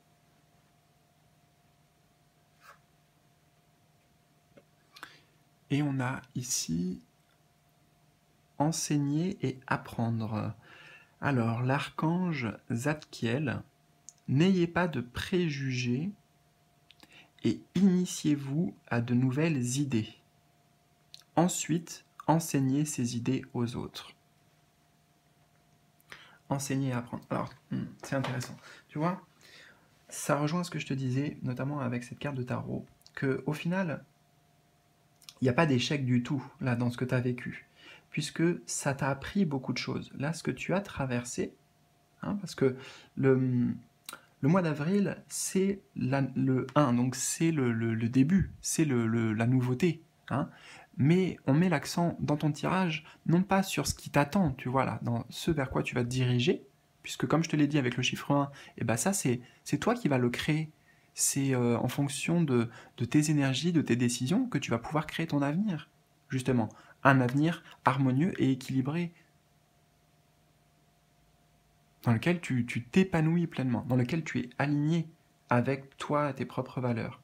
Et on a ici enseigner et apprendre. Alors, l'archange Zadkiel, n'ayez pas de préjugés et initiez-vous à de nouvelles idées. Ensuite, enseignez ces idées aux autres. Enseigner et apprendre. Alors, c'est intéressant. Tu vois, ça rejoint ce que je te disais, notamment avec cette carte de tarot, que au final, il n'y a pas d'échec du tout là dans ce que tu as vécu, puisque ça t'a appris beaucoup de choses. Là, ce que tu as traversé, hein, parce que le mois d'avril, c'est le 1, donc c'est le début, c'est la nouveauté. Hein. Mais on met l'accent dans ton tirage, non pas sur ce qui t'attend, tu vois, là, dans ce vers quoi tu vas te diriger, puisque comme je te l'ai dit avec le chiffre 1, et ben ça, c'est toi qui vas le créer. C'est en fonction de tes énergies, de tes décisions, que tu vas pouvoir créer ton avenir, justement. Un avenir harmonieux et équilibré, dans lequel tu t'épanouis pleinement, dans lequel tu es aligné avec toi et tes propres valeurs.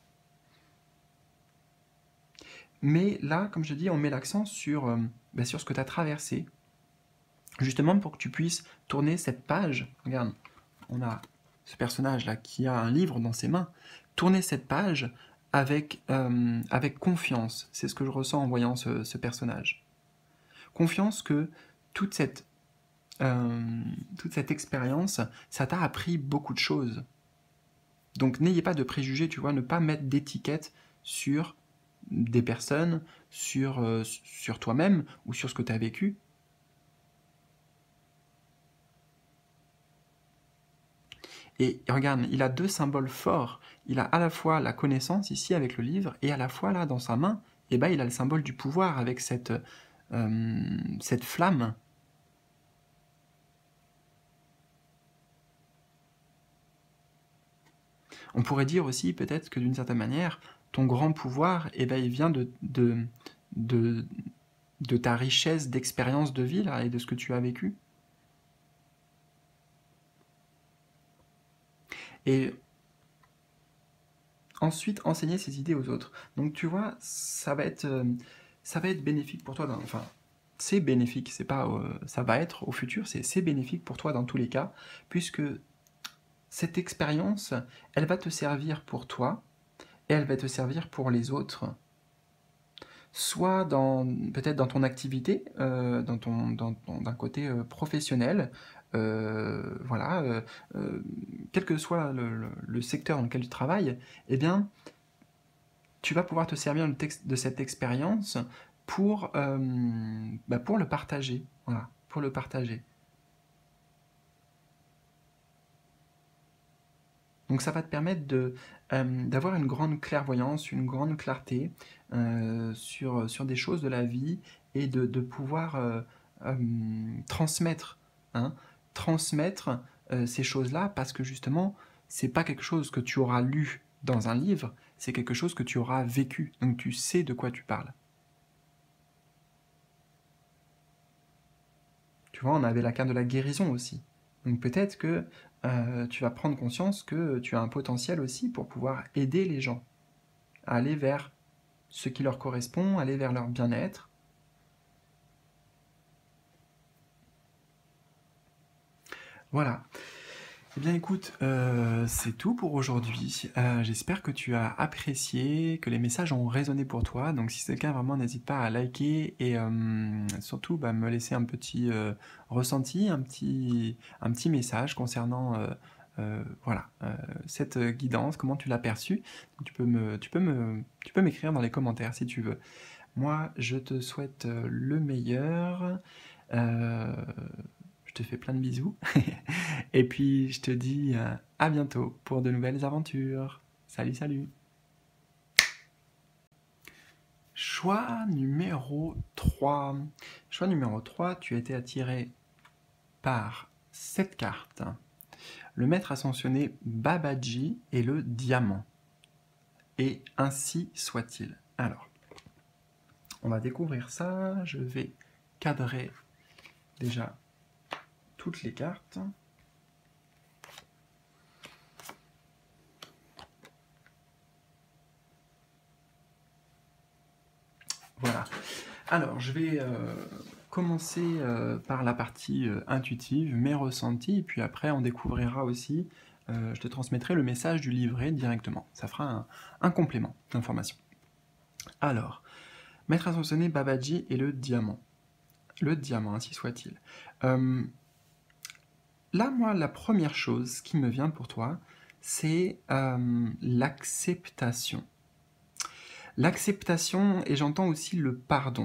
Mais là, comme je dis, on met l'accent sur ce que tu as traversé, justement pour que tu puisses tourner cette page. Regarde, on a ce personnage-là qui a un livre dans ses mains. Tourner cette page avec confiance. C'est ce que je ressens en voyant ce personnage. Confiance que toute cette, toute cette expérience, ça t'a appris beaucoup de choses. Donc n'ayez pas de préjugés, tu vois, ne pas mettre d'étiquette sur des personnes, sur toi-même ou sur ce que tu as vécu. Et regarde, il a deux symboles forts. Il a à la fois la connaissance ici avec le livre et à la fois là dans sa main, eh ben, il a le symbole du pouvoir avec cette flamme. On pourrait dire aussi peut-être que d'une certaine manière, ton grand pouvoir, eh ben, il vient de, de ta richesse d'expérience de vie là, et de ce que tu as vécu. Et ensuite, enseigner ces idées aux autres. Donc tu vois, ça va être bénéfique pour toi. Enfin, c'est bénéfique, c'est pas, ça va être au futur, c'est bénéfique pour toi dans tous les cas, puisque cette expérience, elle va te servir pour toi et elle va te servir pour les autres. Soit peut-être dans ton activité, d'un côté professionnel, voilà, quel que soit le secteur dans lequel tu travailles, eh bien, tu vas pouvoir te servir de cette expérience pour le partager. Voilà, pour le partager. Donc ça va te permettre d'avoir une grande clairvoyance, une grande clarté sur des choses de la vie et de pouvoir transmettre, hein, transmettre ces choses-là parce que justement, c'est pas quelque chose que tu auras lu dans un livre, c'est quelque chose que tu auras vécu. Donc tu sais de quoi tu parles. Tu vois, on avait la carte de la guérison aussi. Donc peut-être que tu vas prendre conscience que tu as un potentiel aussi pour pouvoir aider les gens à aller vers ce qui leur correspond, aller vers leur bien-être. Voilà. Eh bien écoute, c'est tout pour aujourd'hui. J'espère que tu as apprécié, que les messages ont résonné pour toi. Donc si c'est le cas, vraiment n'hésite pas à liker et surtout me laisser un petit ressenti, un petit message concernant voilà, cette guidance, comment tu l'as perçue. Tu peux m'écrire dans les commentaires si tu veux. Moi, je te souhaite le meilleur. Euh, je te fais plein de bisous. Et puis, je te dis à bientôt pour de nouvelles aventures. Salut, salut. Choix numéro 3. Choix numéro 3, tu as été attiré par cette carte. Le maître ascensionné Babaji et le diamant. Et ainsi soit-il. Alors, on va découvrir ça. Je vais cadrer déjà toutes les cartes. Voilà. Alors, je vais commencer par la partie intuitive, mes ressentis, et puis après, on découvrira aussi, je te transmettrai le message du livret directement. Ça fera un complément d'information. Alors, Maître ascensionné Babaji et le diamant. Le diamant, ainsi soit-il. Là, moi, la première chose qui me vient pour toi, c'est l'acceptation. L'acceptation, et j'entends aussi le pardon.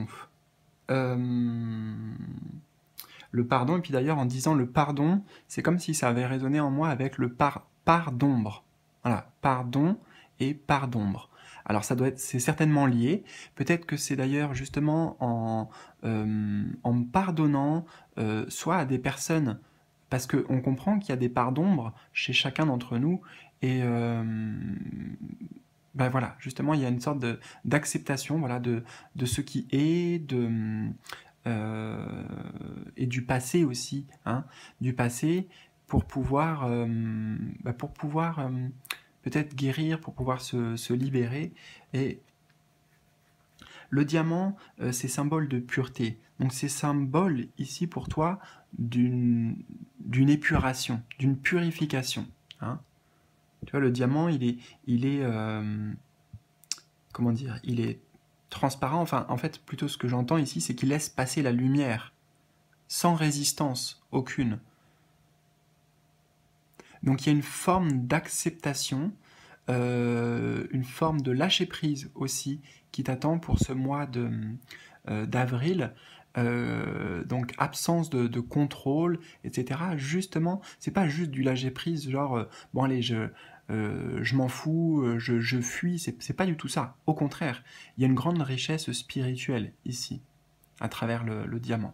Le pardon, et puis d'ailleurs, en disant le pardon, c'est comme si ça avait résonné en moi avec le part d'ombre. Voilà, pardon et part d'ombre. Alors c'est certainement lié. Peut-être que c'est d'ailleurs justement en pardonnant, soit à des personnes, parce qu'on comprend qu'il y a des parts d'ombre chez chacun d'entre nous, et voilà, justement, il y a une sorte d'acceptation, voilà, de ce qui est, et du passé aussi, hein, du passé pour pouvoir peut-être guérir, pour pouvoir se libérer. Et le diamant, c'est symbole de pureté. Donc c'est symbole ici pour toi d'une épuration, d'une purification. Hein. Tu vois, le diamant, il est comment dire, il est transparent. Enfin, en fait, plutôt ce que j'entends ici, c'est qu'il laisse passer la lumière sans résistance aucune. Donc il y a une forme d'acceptation, une forme de lâcher prise aussi qui t'attend pour ce mois d'avril. Donc absence de contrôle, etc. Justement, c'est pas juste du lâcher prise, genre bon allez, je m'en fous, je fuis, c'est pas du tout ça. Au contraire, il y a une grande richesse spirituelle ici, à travers le diamant.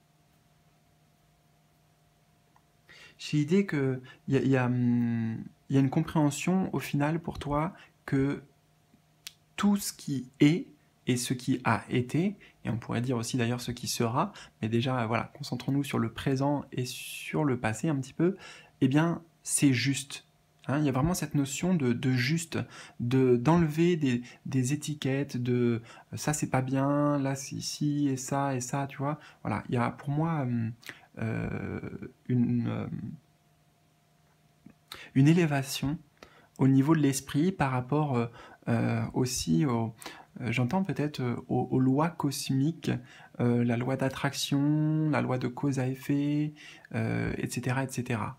J'ai l'idée qu'il y a il y a une compréhension au final pour toi que tout ce qui est et ce qui a été, et on pourrait dire aussi d'ailleurs ce qui sera, mais déjà voilà, concentrons-nous sur le présent et sur le passé un petit peu, eh bien c'est juste. Hein, il y a vraiment cette notion de juste, d'enlever des étiquettes, de ça c'est pas bien, là c'est ici et ça, tu vois. Voilà, il y a pour moi euh, une, euh, une élévation au niveau de l'esprit par rapport aussi j'entends peut-être aux lois cosmiques, la loi d'attraction, la loi de cause à effet, etc., etc.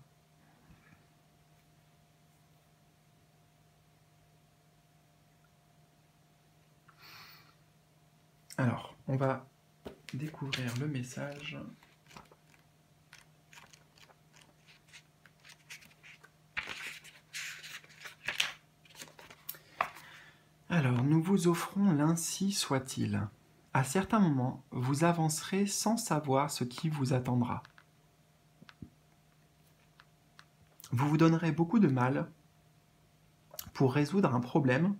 Alors, on va découvrir le message. Alors, nous vous offrons l'ainsi soit-il. À certains moments, vous avancerez sans savoir ce qui vous attendra. Vous vous donnerez beaucoup de mal pour résoudre un problème,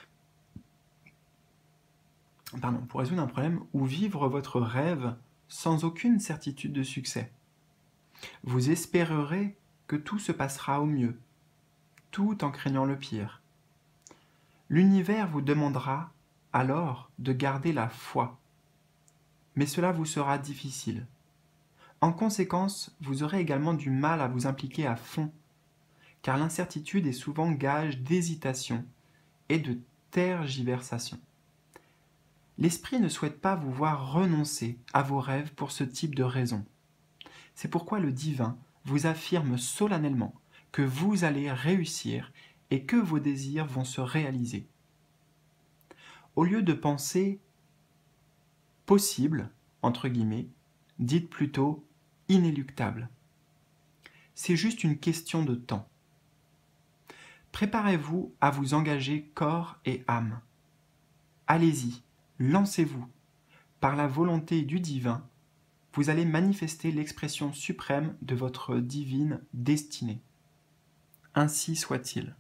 ou vivre votre rêve sans aucune certitude de succès. Vous espérerez que tout se passera au mieux, tout en craignant le pire. L'univers vous demandera alors de garder la foi, mais cela vous sera difficile. En conséquence, vous aurez également du mal à vous impliquer à fond, car l'incertitude est souvent gage d'hésitation et de tergiversation. L'esprit ne souhaite pas vous voir renoncer à vos rêves pour ce type de raison. C'est pourquoi le divin vous affirme solennellement que vous allez réussir et que vos désirs vont se réaliser. Au lieu de penser possible, entre guillemets, dites plutôt inéluctable. C'est juste une question de temps. Préparez-vous à vous engager corps et âme. Allez-y, lancez-vous. Par la volonté du divin, vous allez manifester l'expression suprême de votre divine destinée. Ainsi soit-il.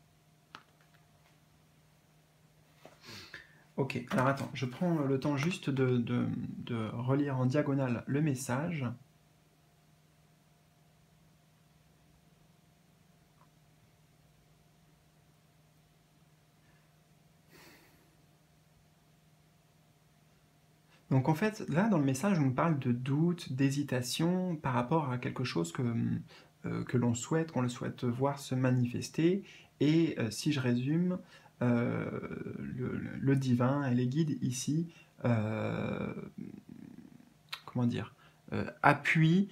Ok, alors attends, je prends le temps juste de relire en diagonale le message. Donc en fait, là dans le message, on nous parle de doute, d'hésitation par rapport à quelque chose que l'on souhaite, qu'on le souhaite voir se manifester. Et si je résume, le divin et les guides ici, comment dire, appuient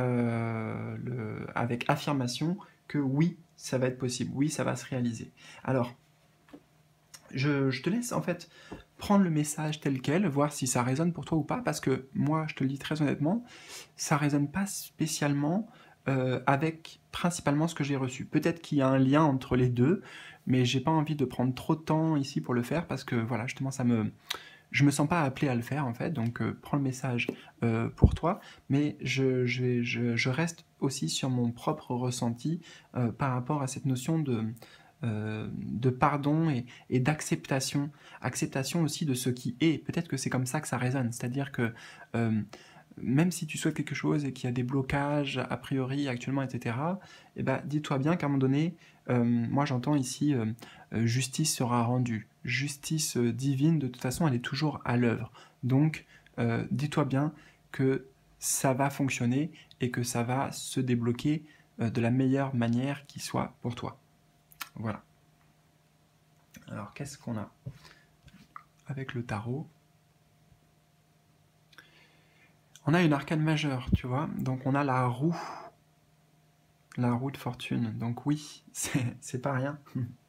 avec affirmation que oui, ça va être possible, oui, ça va se réaliser. Alors, je te laisse en fait prendre le message tel quel, voir si ça résonne pour toi ou pas, parce que moi, je te le dis très honnêtement, ça résonne pas spécialement avec principalement ce que j'ai reçu. Peut-être qu'il y a un lien entre les deux, mais j'ai pas envie de prendre trop de temps ici pour le faire, parce que voilà, justement, je me sens pas appelé à le faire en fait, donc prends le message pour toi, mais je reste aussi sur mon propre ressenti par rapport à cette notion de pardon et d'acceptation, acceptation aussi de ce qui est. Peut-être que c'est comme ça que ça résonne, c'est-à-dire que euh, même si tu souhaites quelque chose et qu'il y a des blocages a priori actuellement, etc., eh ben, dis-toi bien qu'à un moment donné, moi j'entends ici justice sera rendue. Justice divine, de toute façon, elle est toujours à l'œuvre. Donc, dis-toi bien que ça va fonctionner et que ça va se débloquer de la meilleure manière qui soit pour toi. Voilà. Alors, qu'est-ce qu'on a avec le tarot? On a une arcane majeure, tu vois. Donc, on a la roue de fortune. Donc, oui, c'est pas rien.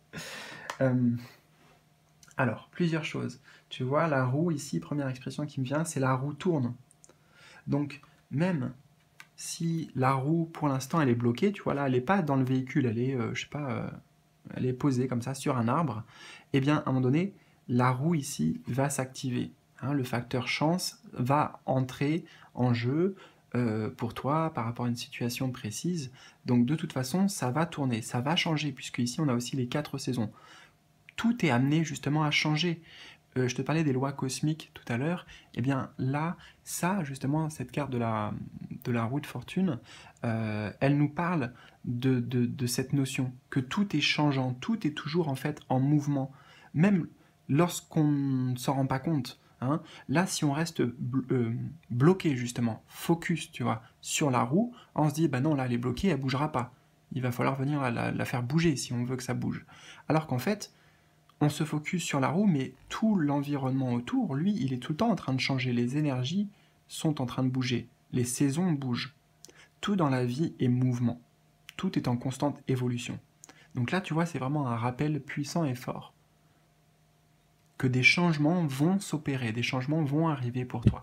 Alors, plusieurs choses. Tu vois, la roue, ici, première expression qui me vient, c'est la roue tourne. Donc, même si la roue, pour l'instant, elle est bloquée, tu vois, là, elle n'est pas dans le véhicule, elle est, je sais pas, elle est posée comme ça sur un arbre, eh bien, à un moment donné, la roue ici va s'activer. Hein, le facteur chance va entrer en jeu. pour toi par rapport à une situation précise. Donc de toute façon, ça va tourner, ça va changer, puisque ici on a aussi les 4 saisons. Tout est amené justement à changer. Je te parlais des lois cosmiques tout à l'heure, et bien là, ça justement, cette carte de la roue de fortune, elle nous parle de cette notion, que tout est changeant, tout est toujours en fait en mouvement, même lorsqu'on ne s'en rend pas compte. Hein. Là, si on reste bloqué justement, focus, tu vois, sur la roue, on se dit, bah non, là, elle est bloquée, elle bougera pas. Il va falloir venir la faire bouger si on veut que ça bouge. Alors qu'en fait, on se focus sur la roue, mais tout l'environnement autour, lui, il est tout le temps en train de changer. Les énergies sont en train de bouger. Les saisons bougent. Tout dans la vie est mouvement. Tout est en constante évolution. Donc là, tu vois, c'est vraiment un rappel puissant et fort. Que des changements vont s'opérer, des changements vont arriver pour toi.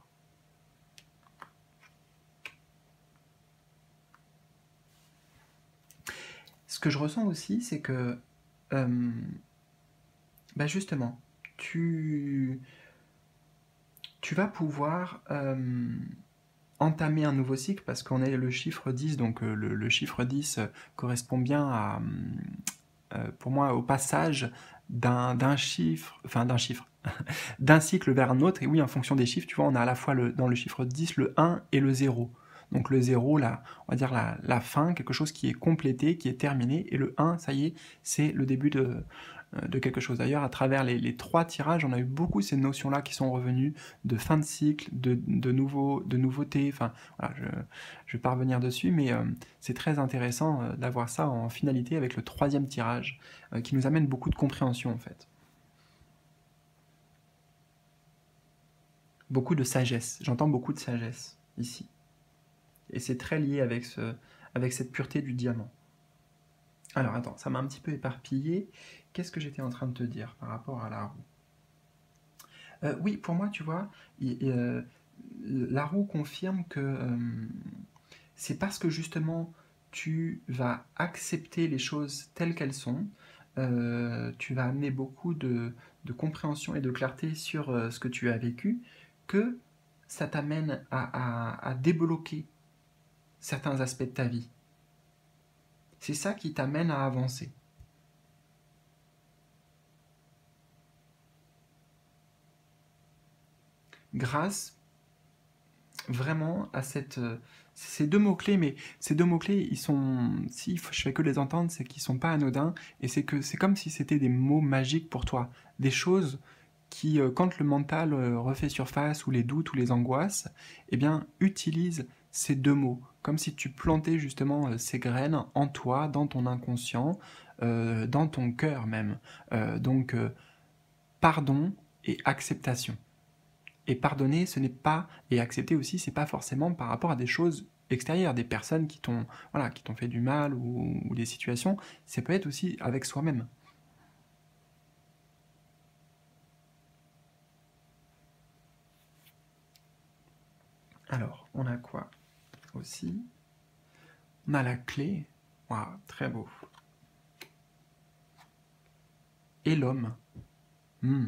Ce que je ressens aussi, c'est que, bah justement, tu vas pouvoir entamer un nouveau cycle parce qu'on est le chiffre 10, donc le chiffre 10 correspond bien à, pour moi, au passage d'un chiffre, d'un cycle vers un autre. Et oui, en fonction des chiffres, tu vois, on a à la fois dans le chiffre 10 le 1 et le 0. Donc le 0, là, on va dire la fin, quelque chose qui est complété, qui est terminé. Et le 1, ça y est, c'est le début de quelque chose. D'ailleurs, à travers les 3 tirages, on a eu beaucoup ces notions-là qui sont revenues, de fin de cycle, de nouveautés. Enfin, voilà, je vais pas revenir dessus, mais c'est très intéressant d'avoir ça en finalité avec le 3e tirage, qui nous amène beaucoup de compréhension, en fait. Beaucoup de sagesse. J'entends beaucoup de sagesse, ici. Et c'est très lié avec cette pureté du diamant. Alors, attends, ça m'a un petit peu éparpillé. Qu'est-ce que j'étais en train de te dire par rapport à la roue? Oui, pour moi, tu vois, la roue confirme que c'est parce que justement tu vas accepter les choses telles qu'elles sont, tu vas amener beaucoup de compréhension et de clarté sur ce que tu as vécu, que ça t'amène à débloquer certains aspects de ta vie. C'est ça qui t'amène à avancer. Grâce vraiment à ces 2 mots-clés, mais ces 2 mots-clés, ils sont, si je fais que les entendre, c'est qu'ils sont pas anodins, et c'est que c'est comme si c'était des mots magiques pour toi, des choses qui, quand le mental refait surface, ou les doutes, ou les angoisses, eh bien, utilise ces 2 mots, comme si tu plantais justement ces graines en toi, dans ton inconscient, dans ton cœur même. Donc, pardon et acceptation. Et pardonner, ce n'est pas, et accepter aussi, c'est pas forcément par rapport à des choses extérieures, des personnes qui t'ont voilà, qui t'ont fait du mal ou des situations. Ça peut être aussi avec soi-même. Alors, on a quoi aussi? On a la clé. Waouh, très beau. Et l'homme. Hmm.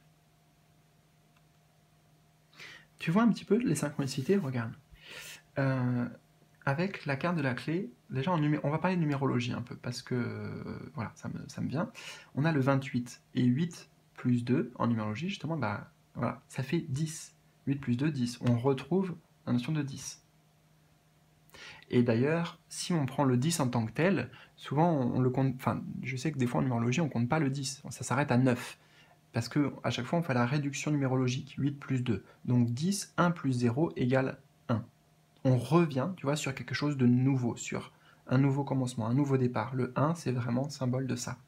Tu vois un petit peu les synchronicités? Regarde. Euh, avec la carte de la clé, déjà on va parler de numérologie un peu, parce que voilà, ça me vient. On a le 28, et 8 plus 2 en numérologie, justement, bah, voilà, ça fait 10. 8 plus 2, 10. On retrouve la notion de 10. Et d'ailleurs, si on prend le 10 en tant que tel, souvent on le compte, enfin, je sais que des fois en numérologie on compte pas le 10, ça s'arrête à 9. Parce que à chaque fois on fait la réduction numérologique, 8 plus 2. Donc 10, 1 plus 0 égale 1. On revient, tu vois, sur quelque chose de nouveau, sur un nouveau commencement, un nouveau départ. Le 1, c'est vraiment symbole de ça.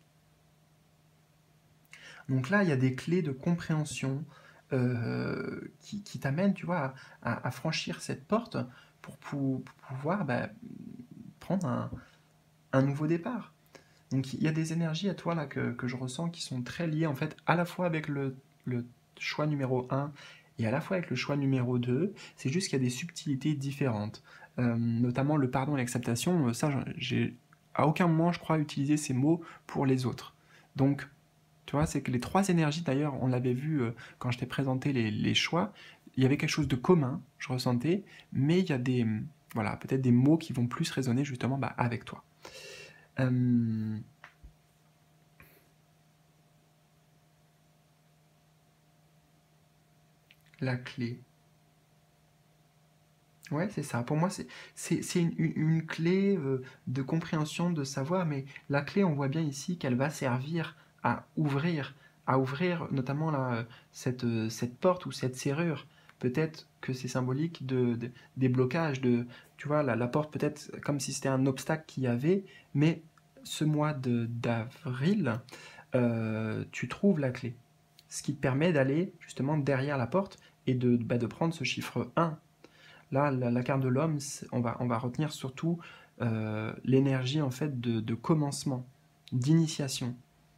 Donc là, il y a des clés de compréhension qui t'amènent, tu vois, à franchir cette porte pour pouvoir prendre un nouveau départ. Donc il y a des énergies à toi là que je ressens qui sont très liées en fait à la fois avec le choix numéro 1 et à la fois avec le choix numéro 2. C'est juste qu'il y a des subtilités différentes. Notamment le pardon et l'acceptation, ça j'ai à aucun moment je crois utilisé ces mots pour les autres. Donc tu vois, c'est que les 3 énergies d'ailleurs, on l'avait vu quand je t'ai présenté les choix, il y avait quelque chose de commun, je ressentais, mais il y a des, voilà, peut-être des mots qui vont plus résonner justement avec toi. La clé. Ouais, c'est ça. Pour moi, c'est une clé de compréhension, de savoir, mais la clé, on voit bien ici qu'elle va servir à ouvrir notamment là, cette porte ou cette serrure. Peut-être que c'est symbolique des blocages, tu vois, la porte peut-être comme si c'était un obstacle qu'il y avait, mais ce mois d'avril, tu trouves la clé. Ce qui te permet d'aller justement derrière la porte et de prendre ce chiffre 1. Là, la carte de l'homme, on va retenir surtout l'énergie en fait de commencement, d'initiation.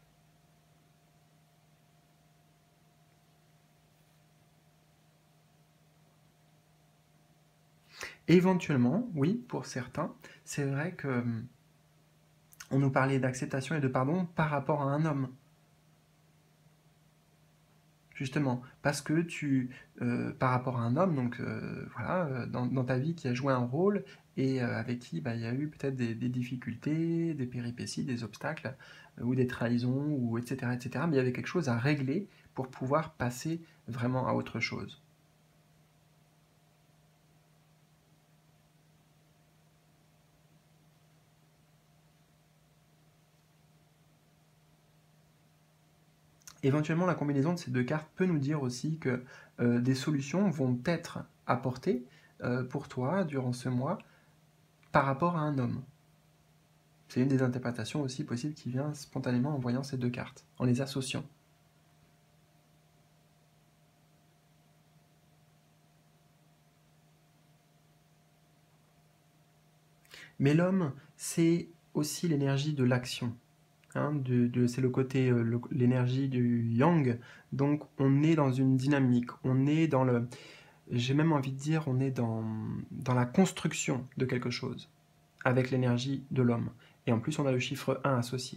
Éventuellement, oui, pour certains, c'est vrai que on nous parlait d'acceptation et de pardon par rapport à un homme. Justement, parce que par rapport à un homme, donc voilà, dans ta vie qui a joué un rôle et avec qui il y a eu peut-être des difficultés, des péripéties, des obstacles, ou des trahisons, ou etc., etc. Mais il y avait quelque chose à régler pour pouvoir passer vraiment à autre chose. Éventuellement, la combinaison de ces deux cartes peut nous dire aussi que des solutions vont être apportées pour toi durant ce mois par rapport à un homme. C'est une des interprétations aussi possibles qui vient spontanément en voyant ces deux cartes, en les associant. Mais l'homme, c'est aussi l'énergie de l'action. Hein, c'est le côté, l'énergie du yang. Donc on est dans une dynamique, on est dans le... J'ai même envie de dire, on est dans la construction de quelque chose, avec l'énergie de l'homme. Et en plus, on a le chiffre 1 associé.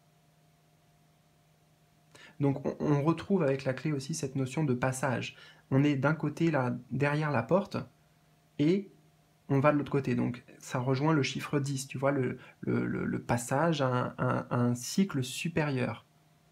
Donc on retrouve avec la clé aussi cette notion de passage. On est d'un côté là, derrière la porte, et on va de l'autre côté. Donc ça rejoint le chiffre 10, tu vois, le passage à un cycle supérieur.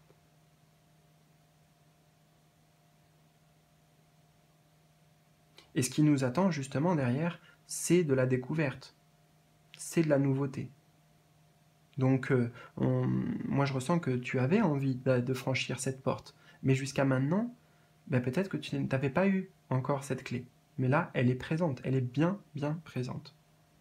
Et ce qui nous attend justement derrière, c'est de la découverte, c'est de la nouveauté. Donc moi je ressens que tu avais envie de franchir cette porte, mais jusqu'à maintenant, peut-être que tu n'avais pas eu encore cette clé. Mais là, elle est présente, elle est bien, bien présente.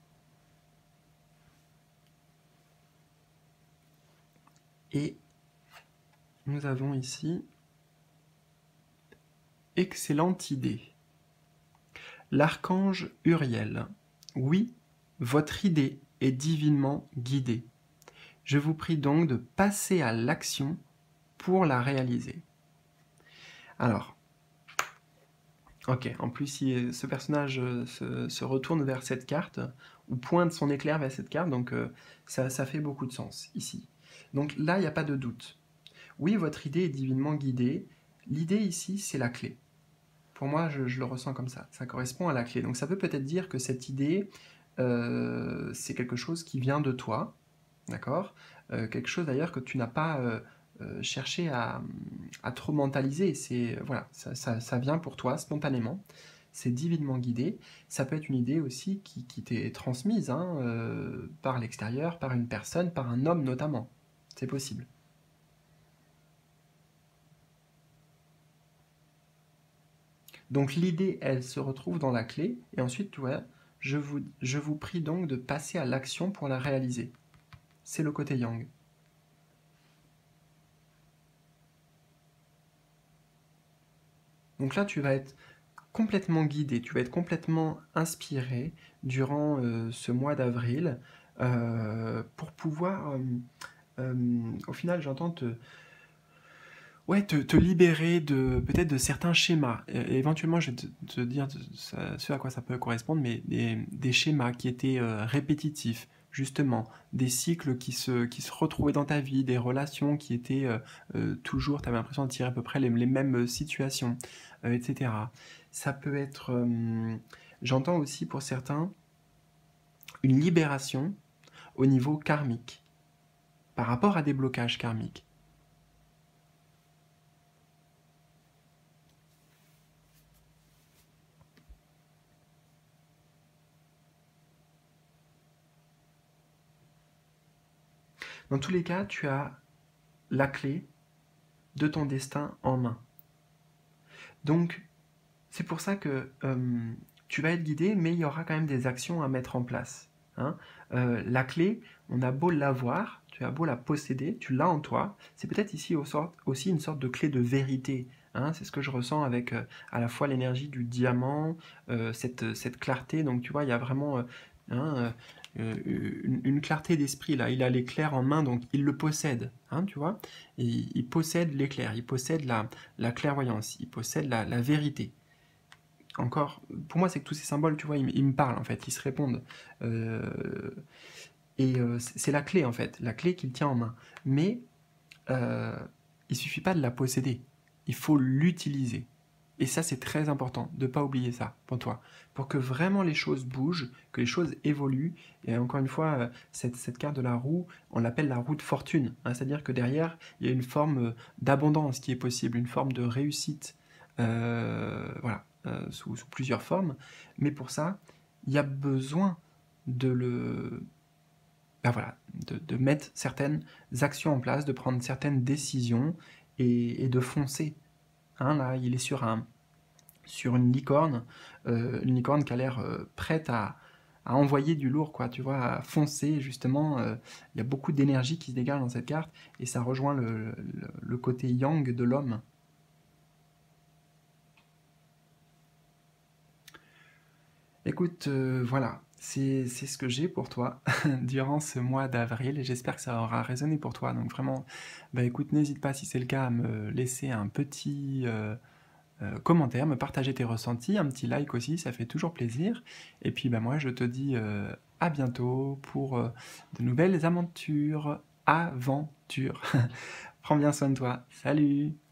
Et nous avons ici excellente idée. L'archange Uriel. Oui, votre idée est divinement guidée. Je vous prie donc de passer à l'action pour la réaliser. Alors, ok, en plus si ce personnage se retourne vers cette carte, ou pointe son éclair vers cette carte, donc ça fait beaucoup de sens ici. Donc là, il n'y a pas de doute. Oui, votre idée est divinement guidée. L'idée ici, c'est la clé. Pour moi, je le ressens comme ça. Ça correspond à la clé. Donc ça peut peut-être dire que cette idée, c'est quelque chose qui vient de toi, d'accord, quelque chose d'ailleurs que tu n'as pas cherché à trop mentaliser. Voilà, ça vient pour toi spontanément. C'est divinement guidé. Ça peut être une idée aussi qui t'est transmise hein, par l'extérieur, par une personne, par un homme notamment. C'est possible. Donc l'idée, elle se retrouve dans la clé, et ensuite, ouais, je vous prie donc de passer à l'action pour la réaliser. C'est le côté yang. Donc là, tu vas être complètement guidé, tu vas être complètement inspiré durant ce mois d'avril pour pouvoir, au final, j'entends ouais, te libérer peut-être de certains schémas. Et éventuellement, je vais te dire ce à quoi ça peut correspondre, mais des schémas qui étaient répétitifs, justement, des cycles qui se retrouvaient dans ta vie, des relations qui étaient toujours, tu avais l'impression de tirer à peu près les mêmes situations, etc. Ça peut être, j'entends aussi pour certains, une libération au niveau karmique, par rapport à des blocages karmiques. Dans tous les cas, tu as la clé de ton destin en main. Donc, c'est pour ça que tu vas être guidé, mais il y aura quand même des actions à mettre en place. Hein. La clé, on a beau l'avoir, tu as beau la posséder, tu l'as en toi. C'est peut-être ici aussi une sorte de clé de vérité. Hein. C'est ce que je ressens avec à la fois l'énergie du diamant, cette clarté. Donc tu vois, il y a vraiment hein, une clarté d'esprit là. Il a l'éclair en main, donc il le possède. Hein, tu vois, et il possède l'éclair, il possède la clairvoyance, il possède la vérité. Encore, pour moi, c'est que tous ces symboles, tu vois, ils me parlent en fait, ils se répondent. Euh, c'est la clé en fait, la clé qu'il tient en main. Mais euh, il suffit pas de la posséder, il faut l'utiliser. Et ça, c'est très important de ne pas oublier ça pour toi. Pour que vraiment les choses bougent, que les choses évoluent. Et encore une fois, cette carte de la roue, on l'appelle la roue de fortune. Hein, c'est-à-dire que derrière, il y a une forme d'abondance qui est possible, une forme de réussite. Voilà, sous plusieurs formes. Mais pour ça, il y a besoin de le, ben voilà, de mettre certaines actions en place, de prendre certaines décisions et de foncer. Hein, là, il est sur une licorne qui a l'air prête à envoyer du lourd, quoi, tu vois, à foncer, justement. Il y a beaucoup d'énergie qui se dégage dans cette carte, et ça rejoint le côté yang de l'homme. Écoute, voilà, c'est ce que j'ai pour toi durant ce mois d'avril et j'espère que ça aura résonné pour toi. Donc vraiment, bah écoute, n'hésite pas si c'est le cas à me laisser un petit commentaire, me partager tes ressentis, un petit like aussi, ça fait toujours plaisir. Et puis bah moi je te dis à bientôt pour de nouvelles aventures. Prends bien soin de toi. Salut!